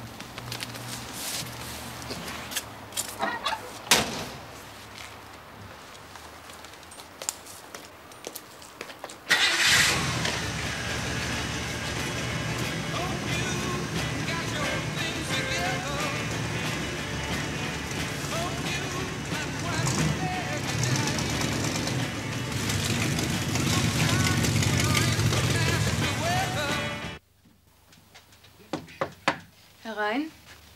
Speaker 13: Herein.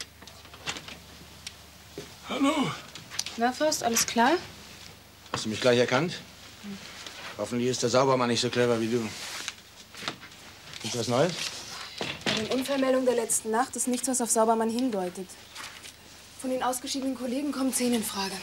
Speaker 8: Hallo.
Speaker 13: Na, Faust, alles klar?
Speaker 8: Hast du mich gleich erkannt? Hoffentlich ist der Saubermann nicht so clever wie du. Ist was Neues?
Speaker 13: Bei den Unfallmeldungen der letzten Nacht ist nichts, was auf Saubermann hindeutet. Von den ausgeschiedenen Kollegen kommen 10 in Frage.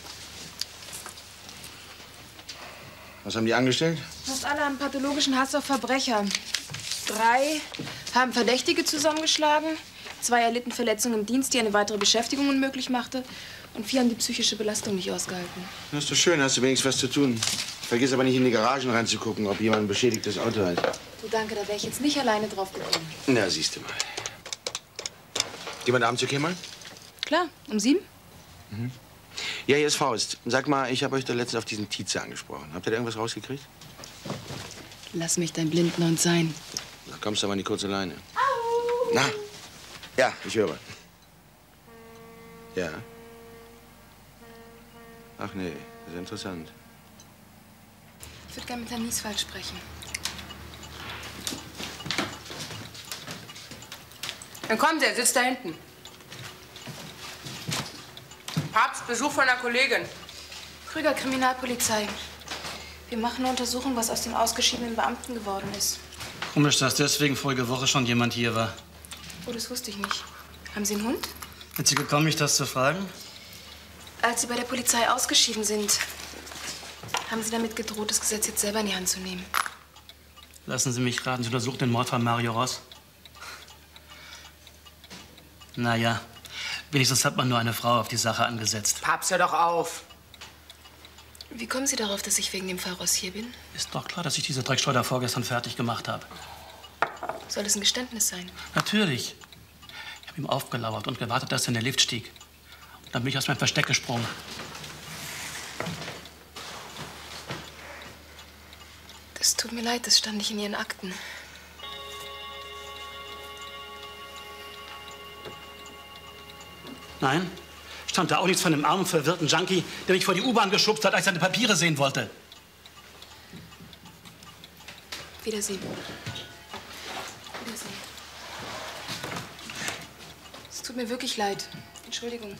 Speaker 8: Was haben die angestellt?
Speaker 13: Fast alle haben pathologischen Hass auf Verbrecher. 3 haben Verdächtige zusammengeschlagen. 2 erlitten Verletzungen im Dienst, die eine weitere Beschäftigung unmöglich machte. Und 4 haben die psychische Belastung nicht ausgehalten.
Speaker 8: Das ist doch schön, hast du wenigstens was zu tun. Vergiss aber nicht, in die Garagen reinzugucken, ob jemand ein beschädigtes Auto hat.
Speaker 13: Du, danke, da wäre ich jetzt nicht alleine drauf gekommen.
Speaker 8: Na, siehst du mal. Gehen wir Abend zu Kemal?
Speaker 13: Klar, um 7?
Speaker 8: Mhm. Ja, hier ist Faust. Sag mal, ich habe euch da letztens auf diesen Tietze angesprochen. Habt ihr da irgendwas rausgekriegt?
Speaker 13: Lass mich dein Blindnond sein.
Speaker 8: kommst du aber an die kurze Leine. Au. Na? Ja, ich höre. Ja. Ach nee, das ist interessant.
Speaker 13: Ich würde gerne mit Herrn Nieswald sprechen.
Speaker 17: Dann kommt er, sitzt da hinten. Papst, Besuch von einer Kollegin.
Speaker 13: Krüger Kriminalpolizei. Wir machen eine Untersuchung, was aus dem ausgeschiedenen Beamten geworden ist.
Speaker 2: Komisch, dass deswegen vorige Woche schon jemand hier war.
Speaker 13: Oh, das wusste ich nicht. Haben Sie einen Hund?
Speaker 2: Sind Sie gekommen, mich das zu fragen?
Speaker 13: Als Sie bei der Polizei ausgeschieden sind, haben Sie damit gedroht, das Gesetz jetzt selber in die Hand zu nehmen.
Speaker 2: Lassen Sie mich raten, Sie untersuchen den Mord von Mario Ross. Naja, wenigstens hat man nur eine Frau auf die Sache angesetzt.
Speaker 17: Papst, hör doch auf.
Speaker 13: Wie kommen Sie darauf, dass ich wegen dem Fall Ross hier bin?
Speaker 2: Ist doch klar, dass ich diese Dreckschleuder vorgestern fertig gemacht habe.
Speaker 13: Soll es ein Geständnis sein?
Speaker 2: Natürlich. Ich habe ihm aufgelauert und gewartet, dass er in den Lift stieg. Und dann bin ich aus meinem Versteck gesprungen.
Speaker 13: Das tut mir leid, das stand nicht in Ihren Akten.
Speaker 2: Nein, stand da auch nichts von dem armen, verwirrten Junkie, der mich vor die U-Bahn geschubst hat, als er seine Papiere sehen wollte.
Speaker 13: Wiedersehen. Wiedersehen. Es tut mir wirklich leid. Entschuldigung.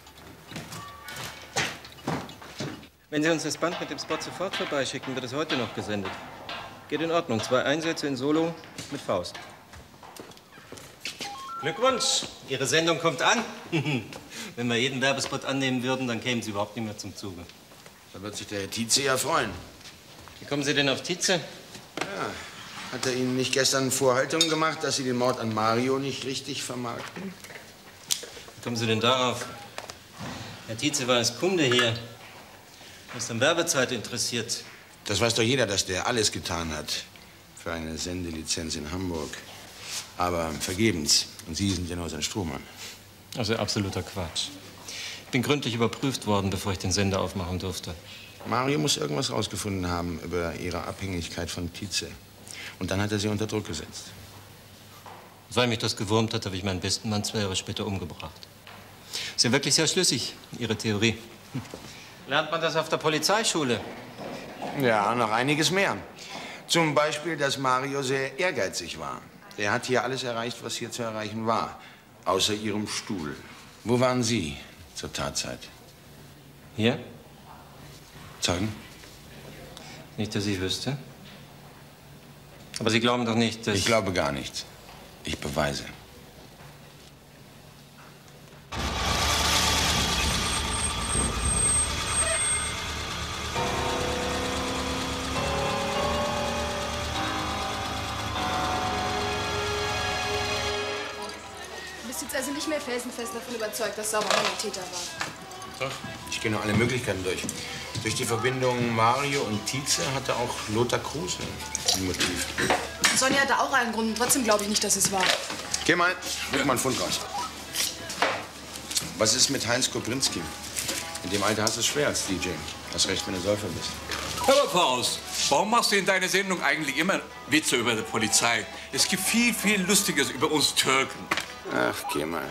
Speaker 10: Wenn Sie uns das Band mit dem Spot sofort vorbeischicken, wird es heute noch gesendet. Geht in Ordnung. 2 Einsätze in Solo mit Faust. Glückwunsch! Ihre Sendung kommt an. Wenn wir jeden Werbespot annehmen würden, dann kämen Sie überhaupt nicht mehr zum Zuge.
Speaker 8: Da wird sich der Herr Tietze ja freuen.
Speaker 10: Wie kommen Sie denn auf Tietze?
Speaker 8: Ja, hat er Ihnen nicht gestern Vorhaltungen gemacht, dass Sie den Mord an Mario nicht richtig vermarkten?
Speaker 10: Wie kommen Sie denn darauf? Herr Tietze war als Kunde hier. Er ist an Werbezeit interessiert.
Speaker 8: Das weiß doch jeder, dass der alles getan hat für eine Sendelizenz in Hamburg. Aber vergebens. Und Sie sind ja nur sein Strohmann.
Speaker 10: Also absoluter Quatsch. Ich bin gründlich überprüft worden, bevor ich den Sender aufmachen durfte.
Speaker 8: Mario muss irgendwas rausgefunden haben über Ihre Abhängigkeit von Tietze. Und dann hat er Sie unter Druck gesetzt.
Speaker 10: Weil mich das gewurmt hat, habe ich meinen besten Mann 2 Jahre später umgebracht. Ist ja wirklich sehr schlüssig, Ihre Theorie. Lernt man das auf der Polizeischule?
Speaker 8: Ja, noch einiges mehr. Zum Beispiel, dass Mario sehr ehrgeizig war. Er hat hier alles erreicht, was hier zu erreichen war. Außer Ihrem Stuhl. Wo waren Sie zur Tatzeit?
Speaker 10: Hier?
Speaker 8: Zeugen?
Speaker 10: Nicht, dass ich wüsste. Aber Sie glauben doch nicht, dass...
Speaker 8: Ich glaube gar nichts. Ich beweise.
Speaker 13: Du bist jetzt also nicht mehr felsenfest davon überzeugt, dass Saubermann ein Täter war?
Speaker 8: Doch. Ich gehe noch alle Möglichkeiten durch. Durch die Verbindung Mario und Tietze hatte auch Lothar Kruse ein Motiv.
Speaker 13: Sonja hatte auch einen Grund. Trotzdem glaube ich nicht, dass es war.
Speaker 8: Geh mal, rück mal einen Fund raus. Was ist mit Heinz Kobrinski? In dem Alter hast du es schwer als DJ. Hast recht, wenn du Säufer bist.
Speaker 18: Hör mal, Faust, warum machst du in deiner Sendung eigentlich immer Witze über die Polizei? Es gibt viel, viel Lustiges über uns Türken.
Speaker 8: Ach, geh mal.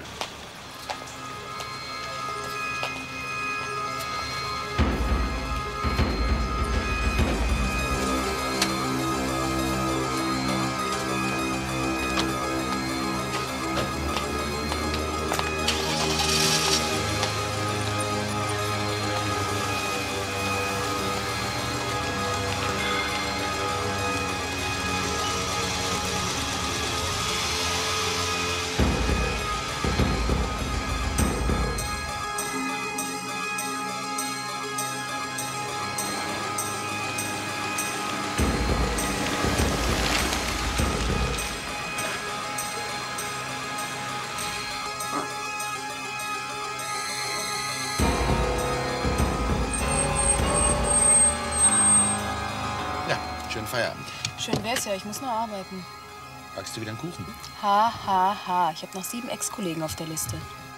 Speaker 8: Schönen Feierabend.
Speaker 13: Schön wär's ja, ich muss noch arbeiten.
Speaker 8: Backst du wieder einen Kuchen?
Speaker 13: Ha, ha, ha. Ich habe noch 7 Ex-Kollegen auf der Liste.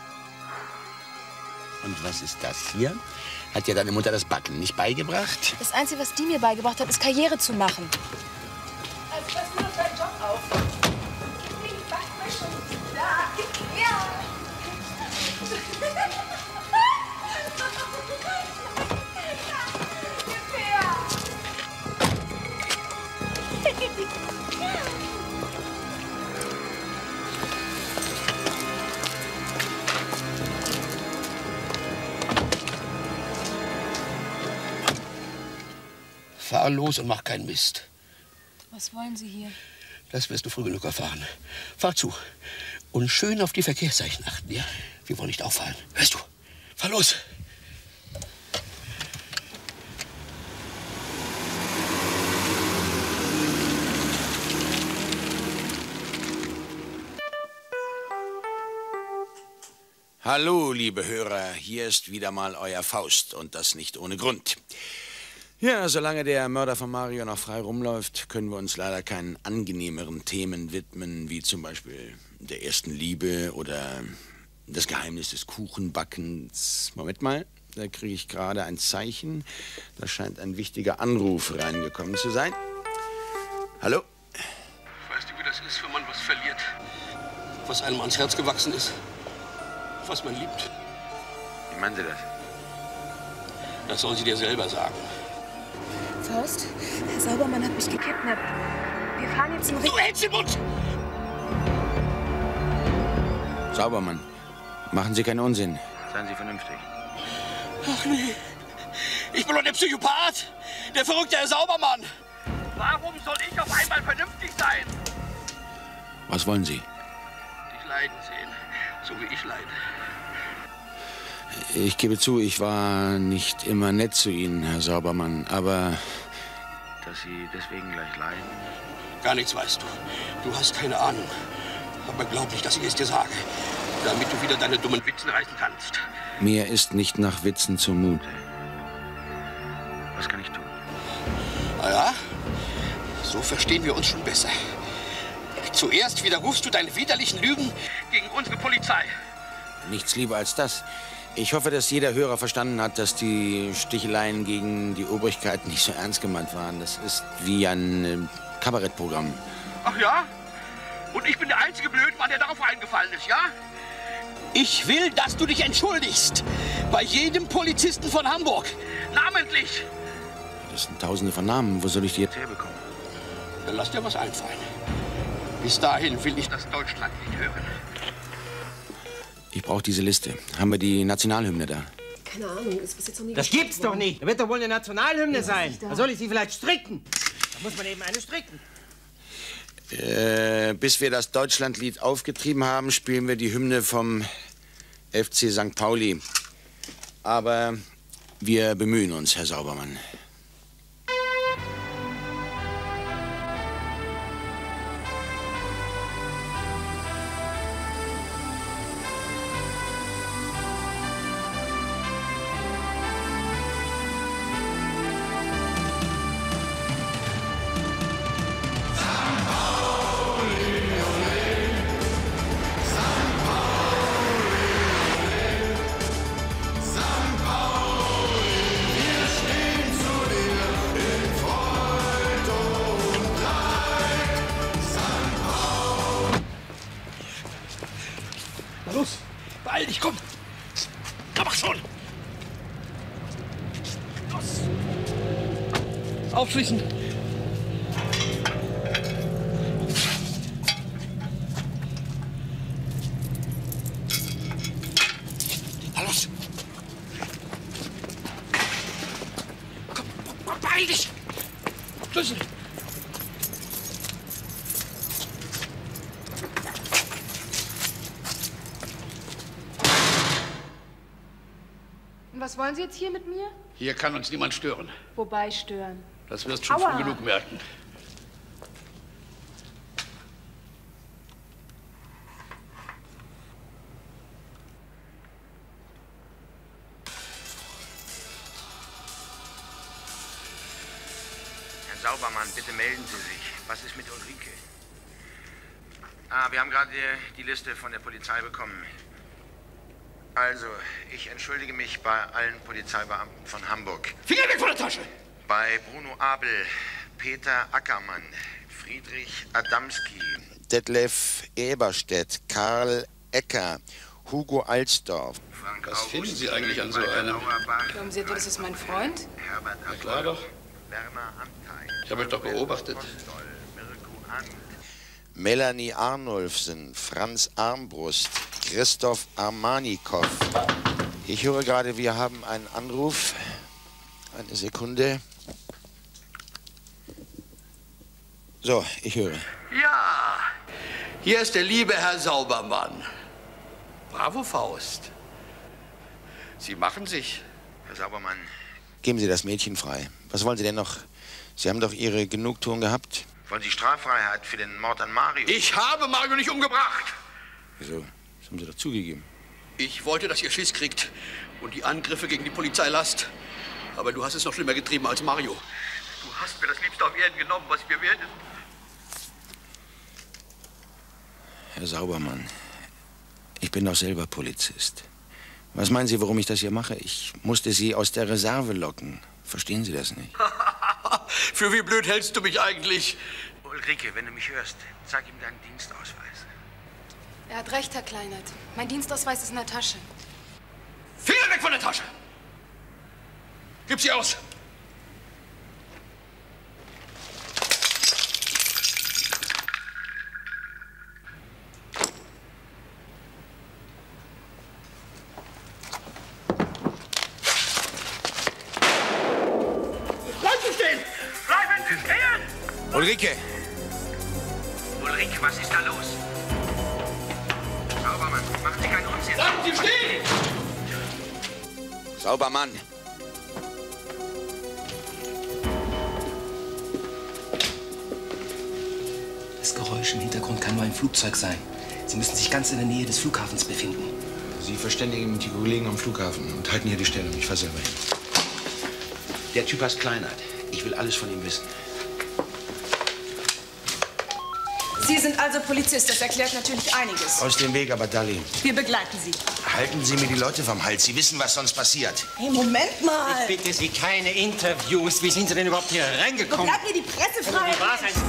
Speaker 8: Und was ist das hier? Hat dir deine Mutter das Backen nicht beigebracht?
Speaker 13: Das Einzige, was die mir beigebracht hat, ist Karriere zu machen.
Speaker 17: Also, dass du noch deinen Job
Speaker 15: auf. Gib mir die Backmischung. Da, gib mir.
Speaker 1: Fahr los und mach keinen Mist.
Speaker 13: Was wollen Sie hier?
Speaker 1: Das wirst du früh genug erfahren. Fahr zu. Und schön auf die Verkehrszeichen achten, ja? Wir wollen nicht auffallen. Hörst du? Fahr los.
Speaker 8: Hallo, liebe Hörer, hier ist wieder mal euer Faust und das nicht ohne Grund. Ja, solange der Mörder von Mario noch frei rumläuft, können wir uns leider keinen angenehmeren Themen widmen, wie zum Beispiel der ersten Liebe oder das Geheimnis des Kuchenbackens. Moment mal, da kriege ich gerade ein Zeichen. Da scheint ein wichtiger Anruf reingekommen zu sein. Hallo?
Speaker 1: Weißt du, wie das ist, wenn man was verliert? Was einem ans Herz gewachsen ist? Was man liebt.
Speaker 8: Wie meinen Sie das?
Speaker 1: Das soll sie dir selber sagen.
Speaker 13: Faust, Herr Saubermann hat mich gekidnappt. Wir fahren jetzt zum
Speaker 1: Du hältst den Mund!
Speaker 8: Saubermann, machen Sie keinen Unsinn. Seien Sie vernünftig.
Speaker 1: Ach nee, ich bin doch der Psychopath, der verrückte Herr Saubermann.
Speaker 6: Warum soll ich auf einmal vernünftig sein?
Speaker 8: Was wollen Sie?
Speaker 1: Dich leiden sehen, so wie ich leide.
Speaker 8: Ich gebe zu, ich war nicht immer nett zu Ihnen, Herr Saubermann, aber dass Sie deswegen gleich leiden?
Speaker 1: Gar nichts weißt du. Du hast keine Ahnung. Aber glaub nicht, dass ich es dir sage, damit du wieder deine dummen Witzen reißen kannst.
Speaker 8: Mir ist nicht nach Witzen zumute. Was kann ich tun?
Speaker 1: Na ja, so verstehen wir uns schon besser. Zuerst widerrufst du deine widerlichen Lügen gegen unsere Polizei.
Speaker 8: Nichts lieber als das. Ich hoffe, dass jeder Hörer verstanden hat, dass die Sticheleien gegen die Obrigkeit nicht so ernst gemeint waren. Das ist wie ein Kabarettprogramm.
Speaker 6: Ach ja? Und ich bin der einzige Blödmann, der darauf eingefallen ist, ja?
Speaker 1: Ich will, dass du dich entschuldigst. Bei jedem Polizisten von Hamburg. Namentlich.
Speaker 8: Das sind Tausende von Namen. Wo soll ich die jetzt herbekommen?
Speaker 1: Dann lass dir was einfallen. Bis dahin will ich das Deutschlandlied hören.
Speaker 8: Ich brauche diese Liste. Haben wir die Nationalhymne da?
Speaker 11: Keine Ahnung, ist bis jetzt noch nie
Speaker 2: Das gibt's doch nicht. Da wird doch wohl eine Nationalhymne
Speaker 11: Ja,
Speaker 2: sein.
Speaker 11: da.
Speaker 2: Da soll ich sie vielleicht stricken. Da muss man eben eine stricken.
Speaker 8: Bis wir das Deutschlandlied aufgetrieben haben, spielen wir die Hymne vom FC St. Pauli. Aber wir bemühen uns, Herr Saubermann.
Speaker 1: Na los, beeil dich, komm. Na, mach schon. Los. Aufschließen. Na los. Komm, beeil dich. Schlüssel.
Speaker 13: Und was wollen Sie jetzt hier mit mir?
Speaker 1: Hier kann uns niemand stören.
Speaker 13: Wobei stören?
Speaker 1: Das wirst du schon
Speaker 13: Aua.
Speaker 1: früh genug merken.
Speaker 8: Herr Saubermann, bitte melden Sie sich. Was ist mit Ulrike? Wir haben gerade die Liste von der Polizei bekommen. Also, ich entschuldige mich bei allen Polizeibeamten von Hamburg.
Speaker 1: Finger weg von der Tasche!
Speaker 8: Bei Bruno Abel, Peter Ackermann, Friedrich Adamski, Detlef Eberstedt, Karl Ecker, Hugo Alsdorf.
Speaker 1: Was finden Sie eigentlich an so einem?
Speaker 13: Glauben Sie etwa, das ist mein Freund?
Speaker 1: Na klar doch. Ich habe euch doch beobachtet.
Speaker 8: Melanie Arnulfsen, Franz Armbrust, Christoph Armanikow. Ich höre gerade, wir haben einen Anruf. Eine Sekunde. So, ich höre.
Speaker 6: Ja, hier ist der liebe Herr Saubermann. Bravo, Faust. Sie machen sich.
Speaker 8: Herr Saubermann, geben Sie das Mädchen frei. Was wollen Sie denn noch? Sie haben doch Ihre Genugtuung gehabt. Wollen Sie Straffreiheit für den Mord an Mario?
Speaker 6: Ich habe Mario nicht umgebracht.
Speaker 8: Wieso? Das haben Sie doch zugegeben.
Speaker 6: Ich wollte, dass ihr Schiss kriegt und die Angriffe gegen die Polizei lasst. Aber du hast es noch schlimmer getrieben als Mario. Du hast mir das Liebste auf Erden genommen, was ich mir wert ist.
Speaker 8: Herr Saubermann, ich bin doch selber Polizist. Was meinen Sie, warum ich das hier mache? Ich musste Sie aus der Reserve locken. Verstehen Sie das nicht?
Speaker 6: Für wie blöd hältst du mich eigentlich?
Speaker 8: Ulrike, wenn du mich hörst, zeig ihm deinen Dienstausweis.
Speaker 13: Er hat recht, Herr Kleinert. Mein Dienstausweis ist in der Tasche.
Speaker 6: Finger weg von der Tasche! Gib sie aus!
Speaker 8: Ulrike!
Speaker 6: Ulrike, was ist da los?
Speaker 8: Saubermann, machen Sie keinen Unsinn.
Speaker 6: Bleiben Sie stehen!
Speaker 8: Saubermann!
Speaker 16: Das Geräusch im Hintergrund kann nur ein Flugzeug sein. Sie müssen sich ganz in der Nähe des Flughafens befinden.
Speaker 8: Sie verständigen die Kollegen am Flughafen und halten hier die Stellung. Ich fahr selber hin. Der Typ heißt Kleinert. Ich will alles von ihm wissen.
Speaker 15: Sie sind also Polizist, das erklärt natürlich einiges.
Speaker 8: Aus dem Weg, aber Dalli.
Speaker 15: Wir begleiten Sie.
Speaker 8: Halten Sie mir die Leute vom Hals. Sie wissen, was sonst passiert.
Speaker 15: Hey, Moment mal.
Speaker 10: Ich bitte Sie, keine Interviews. Wie sind Sie denn überhaupt hier reingekommen?
Speaker 15: Wo bleibt mir die Presse frei?
Speaker 10: Wie war's eigentlich?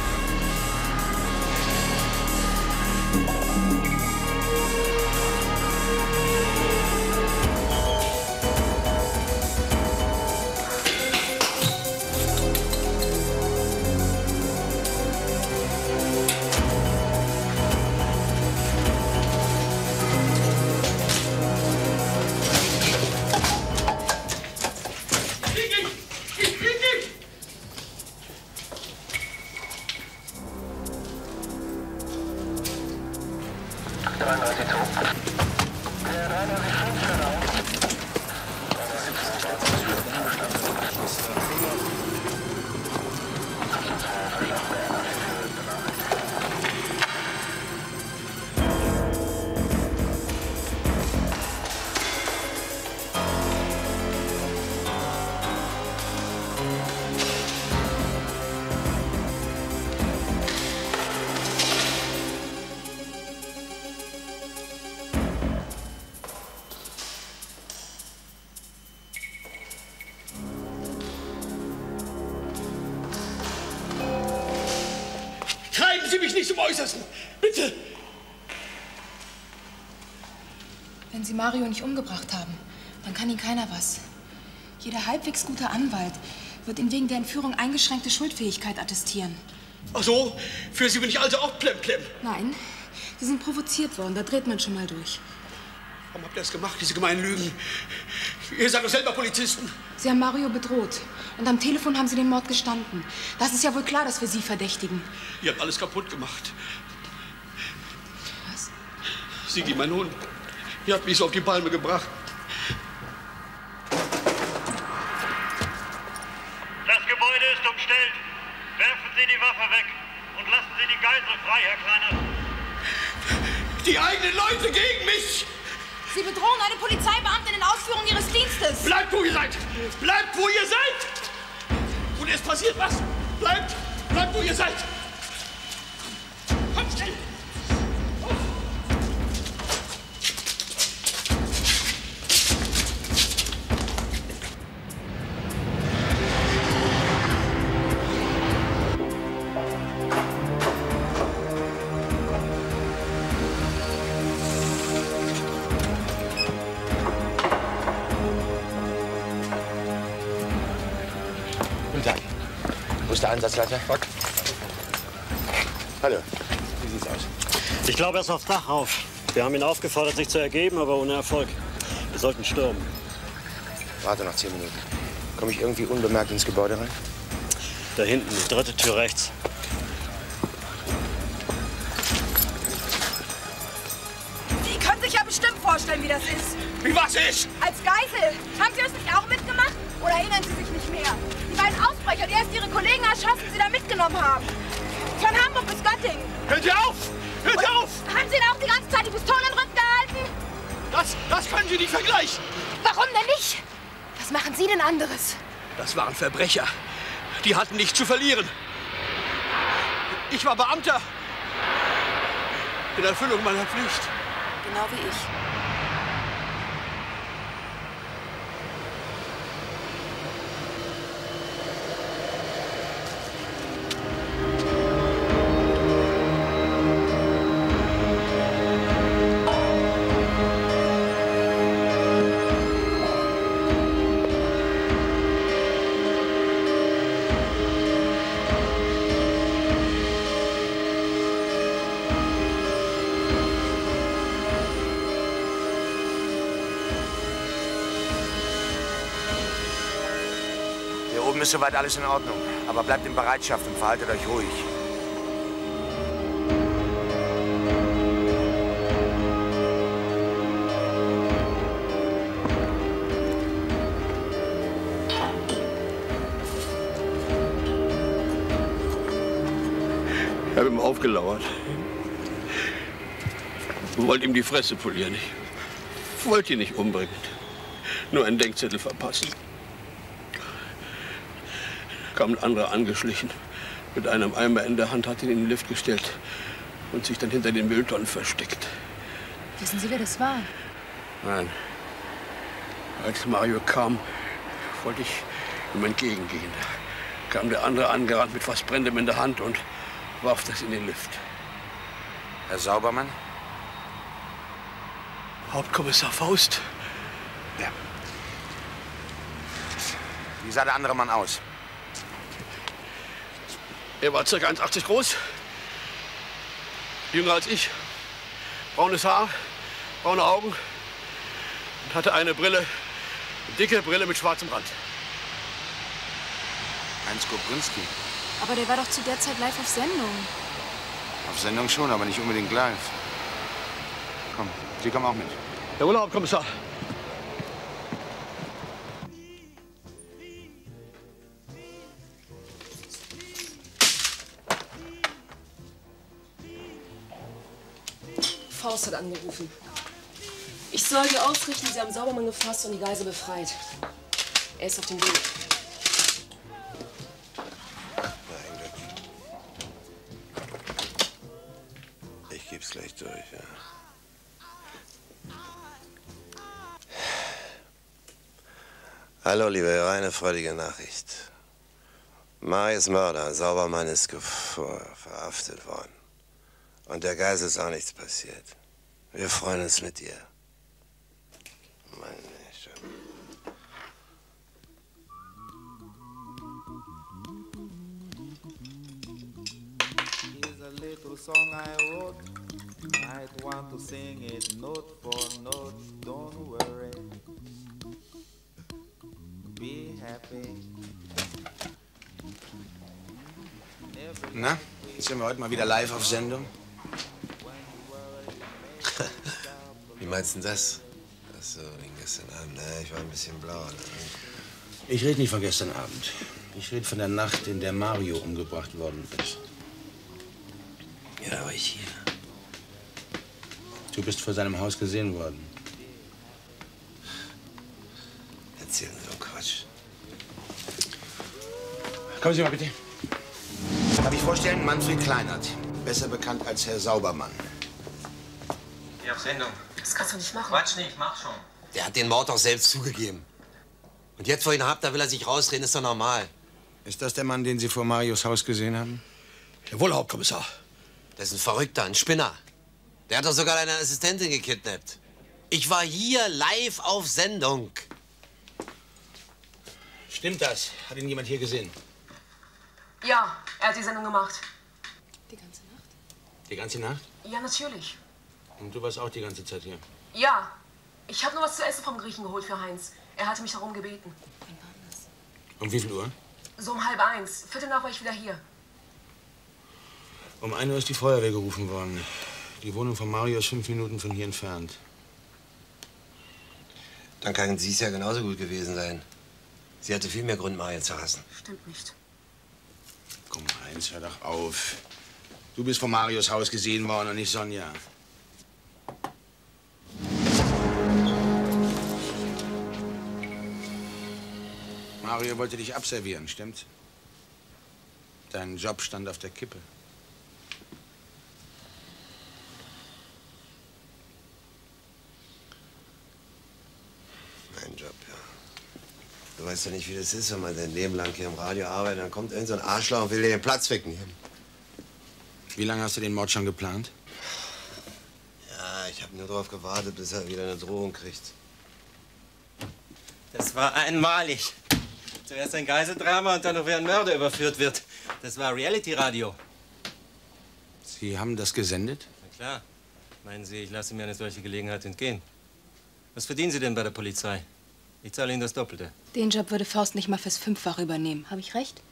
Speaker 6: Treiben Sie mich nicht zum Äußersten! Bitte!
Speaker 13: Wenn Sie Mario nicht umgebracht haben, dann kann Ihnen keiner was. Jeder halbwegs gute Anwalt wird Ihnen wegen der Entführung eingeschränkte Schuldfähigkeit attestieren.
Speaker 6: Ach so, für Sie bin ich also auch Plemplem.
Speaker 13: Nein, Sie sind provoziert worden, da dreht man schon mal durch.
Speaker 6: Warum habt ihr das gemacht, diese gemeinen Lügen? Ihr seid doch selber Polizisten.
Speaker 13: Sie haben Mario bedroht. Und am Telefon haben Sie den Mord gestanden. Das ist ja wohl klar, dass wir Sie verdächtigen.
Speaker 6: Ihr habt alles kaputt gemacht.
Speaker 13: Was?
Speaker 6: Sigi, mein Hund. Ihr habt mich so auf die Palme gebracht.
Speaker 19: Das Gebäude ist umstellt. Werfen Sie die Waffe weg und lassen Sie die Geisel frei, Herr Kleinert.
Speaker 6: Die eigenen Leute gegen mich!
Speaker 13: Sie bedrohen eine Polizeibeamtin in Ausführung ihres Dienstes.
Speaker 6: Bleibt, wo ihr seid! Bleibt, wo ihr seid! Und es passiert was! Bleibt, wo ihr seid! Kommt schnell!
Speaker 8: Einsatzleiter. Hallo. Wie sieht's aus?
Speaker 20: Ich glaube, er ist aufs Dach rauf. Wir haben ihn aufgefordert, sich zu ergeben, aber ohne Erfolg. Wir sollten stürmen.
Speaker 8: Warte noch 10 Minuten. Komme ich irgendwie unbemerkt ins Gebäude rein?
Speaker 20: Da hinten, die 3. Tür rechts.
Speaker 15: Sie können sich ja bestimmt vorstellen, wie das ist.
Speaker 1: Wie was ist?
Speaker 15: Als Geisel. Haben Sie das nicht auch mitgemacht? Oder erinnern Sie sich nicht mehr? Die beiden Ausbrecher, die erst Ihre Kollegen erschossen, Sie da mitgenommen haben. Von Hamburg bis Göttingen.
Speaker 1: Hört ihr auf! Hört ihr auf!
Speaker 15: Haben Sie Ihnen auch die ganze Zeit die Pistole in den Rücken gehalten?
Speaker 1: Das können Sie nicht vergleichen.
Speaker 15: Warum denn nicht? Was machen Sie denn anderes?
Speaker 1: Das waren Verbrecher. Die hatten nichts zu verlieren. Ich war Beamter. In Erfüllung meiner Pflicht.
Speaker 11: Genau wie ich.
Speaker 8: Ist soweit alles in Ordnung. Aber bleibt in Bereitschaft und verhaltet euch ruhig.
Speaker 1: Ich habe ihm aufgelauert. Ich wollte ihm die Fresse polieren. Ich wollte ihn nicht umbringen. Nur einen Denkzettel verpassen. Kam ein anderer angeschlichen, mit einem Eimer in der Hand, hat ihn in den Lift gestellt und sich dann hinter den Mülltonnen versteckt.
Speaker 13: Wissen Sie, wer das war?
Speaker 1: Nein. Als Mario kam, wollte ich ihm entgegengehen. Da kam der andere angerannt mit was Brennendem in der Hand und warf das in den Lift.
Speaker 8: Herr Saubermann?
Speaker 1: Hauptkommissar Faust.
Speaker 8: Ja. Wie sah der andere Mann aus?
Speaker 1: Er war ca. 1,80 groß, jünger als ich, braunes Haar, braune Augen und hatte eine Brille, eine dicke Brille mit schwarzem Rand.
Speaker 8: Heinz Gobrinski.
Speaker 13: Aber der war doch zu der Zeit live auf Sendung.
Speaker 8: Auf Sendung schon, aber nicht unbedingt live. Komm, Sie kommen auch mit.
Speaker 1: Jawohl, Hauptkommissar.
Speaker 11: Faust hat angerufen. Ich soll dir ausrichten, Sie haben Saubermann gefasst und die Geisel befreit. Er ist auf dem Weg.
Speaker 3: Ich geb's gleich durch, ja. Hallo, liebe Hörer, eine freudige Nachricht. Marius Mörder, Saubermann, ist verhaftet worden. Und der Geisel ist auch nichts passiert. Wir freuen uns mit dir. Meine Schöne.
Speaker 21: Here's a little song I wrote. Might want to sing it note for note. Don't worry. Be happy.
Speaker 8: Na, sind wir heute mal wieder live auf Sendung?
Speaker 3: Wie meinst du das? Ach so, wegen gestern Abend. Ne? Ich war ein bisschen blau. Ne?
Speaker 8: Ich rede nicht von gestern Abend. Ich rede von der Nacht, in der Mario umgebracht worden ist.
Speaker 3: Ja, da war ich hier.
Speaker 8: Du bist vor seinem Haus gesehen worden.
Speaker 3: Erzählen Sie doch Quatsch.
Speaker 8: Kommen Sie mal bitte. Darf ich vorstellen, Manfred Kleinert. Besser bekannt als Herr Saubermann.
Speaker 10: Hier auf Sendung.
Speaker 11: Das kannst du nicht machen.
Speaker 10: Quatsch nicht, mach schon.
Speaker 3: Der hat den Mord doch selbst zugegeben. Und jetzt, wo ihn habt, da will er sich rausreden, ist doch normal.
Speaker 8: Ist das der Mann, den Sie vor Marios Haus gesehen haben?
Speaker 1: Jawohl, Hauptkommissar.
Speaker 3: Das ist ein Verrückter, ein Spinner. Der hat doch sogar deine Assistentin gekidnappt. Ich war hier live auf Sendung.
Speaker 8: Stimmt das? Hat ihn jemand hier gesehen?
Speaker 11: Ja, er hat die Sendung gemacht.
Speaker 13: Die ganze Nacht?
Speaker 8: Die ganze Nacht?
Speaker 11: Ja, natürlich.
Speaker 8: Und du warst auch die ganze Zeit hier?
Speaker 11: Ja. Ich habe nur was zu essen vom Griechen geholt für Heinz. Er hatte mich darum gebeten.
Speaker 8: Um wie viel Uhr?
Speaker 11: So um 12:30. Viertel nach war ich wieder hier.
Speaker 8: Um 1 Uhr ist die Feuerwehr gerufen worden. Die Wohnung von Mario ist 5 Minuten von hier entfernt.
Speaker 3: Dann kann sie es ja genauso gut gewesen sein. Sie hatte viel mehr Grund, Mario zu hassen.
Speaker 11: Stimmt nicht.
Speaker 8: Komm, Heinz, hör doch auf. Du bist von Marios Haus gesehen worden und nicht Sonja. Mario wollte dich abservieren, stimmt's? Dein Job stand auf der Kippe.
Speaker 3: Mein Job, ja. Du weißt ja nicht, wie das ist, wenn man sein Leben lang hier im Radio arbeitet. Dann kommt irgend so ein Arschloch und will dir den Platz wegnehmen.
Speaker 8: Wie lange hast du den Mord schon geplant?
Speaker 3: Ja, ich habe nur darauf gewartet, bis er wieder eine Drohung kriegt.
Speaker 10: Das war einmalig. Zuerst ein Geiseldrama und dann noch, wer ein Mörder überführt wird. Das war Reality-Radio.
Speaker 8: Sie haben das gesendet?
Speaker 10: Na klar. Meinen Sie, ich lasse mir eine solche Gelegenheit entgehen? Was verdienen Sie denn bei der Polizei? Ich zahle Ihnen das Doppelte.
Speaker 13: Den Job würde Faust nicht mal fürs 5-fache übernehmen. Habe ich recht?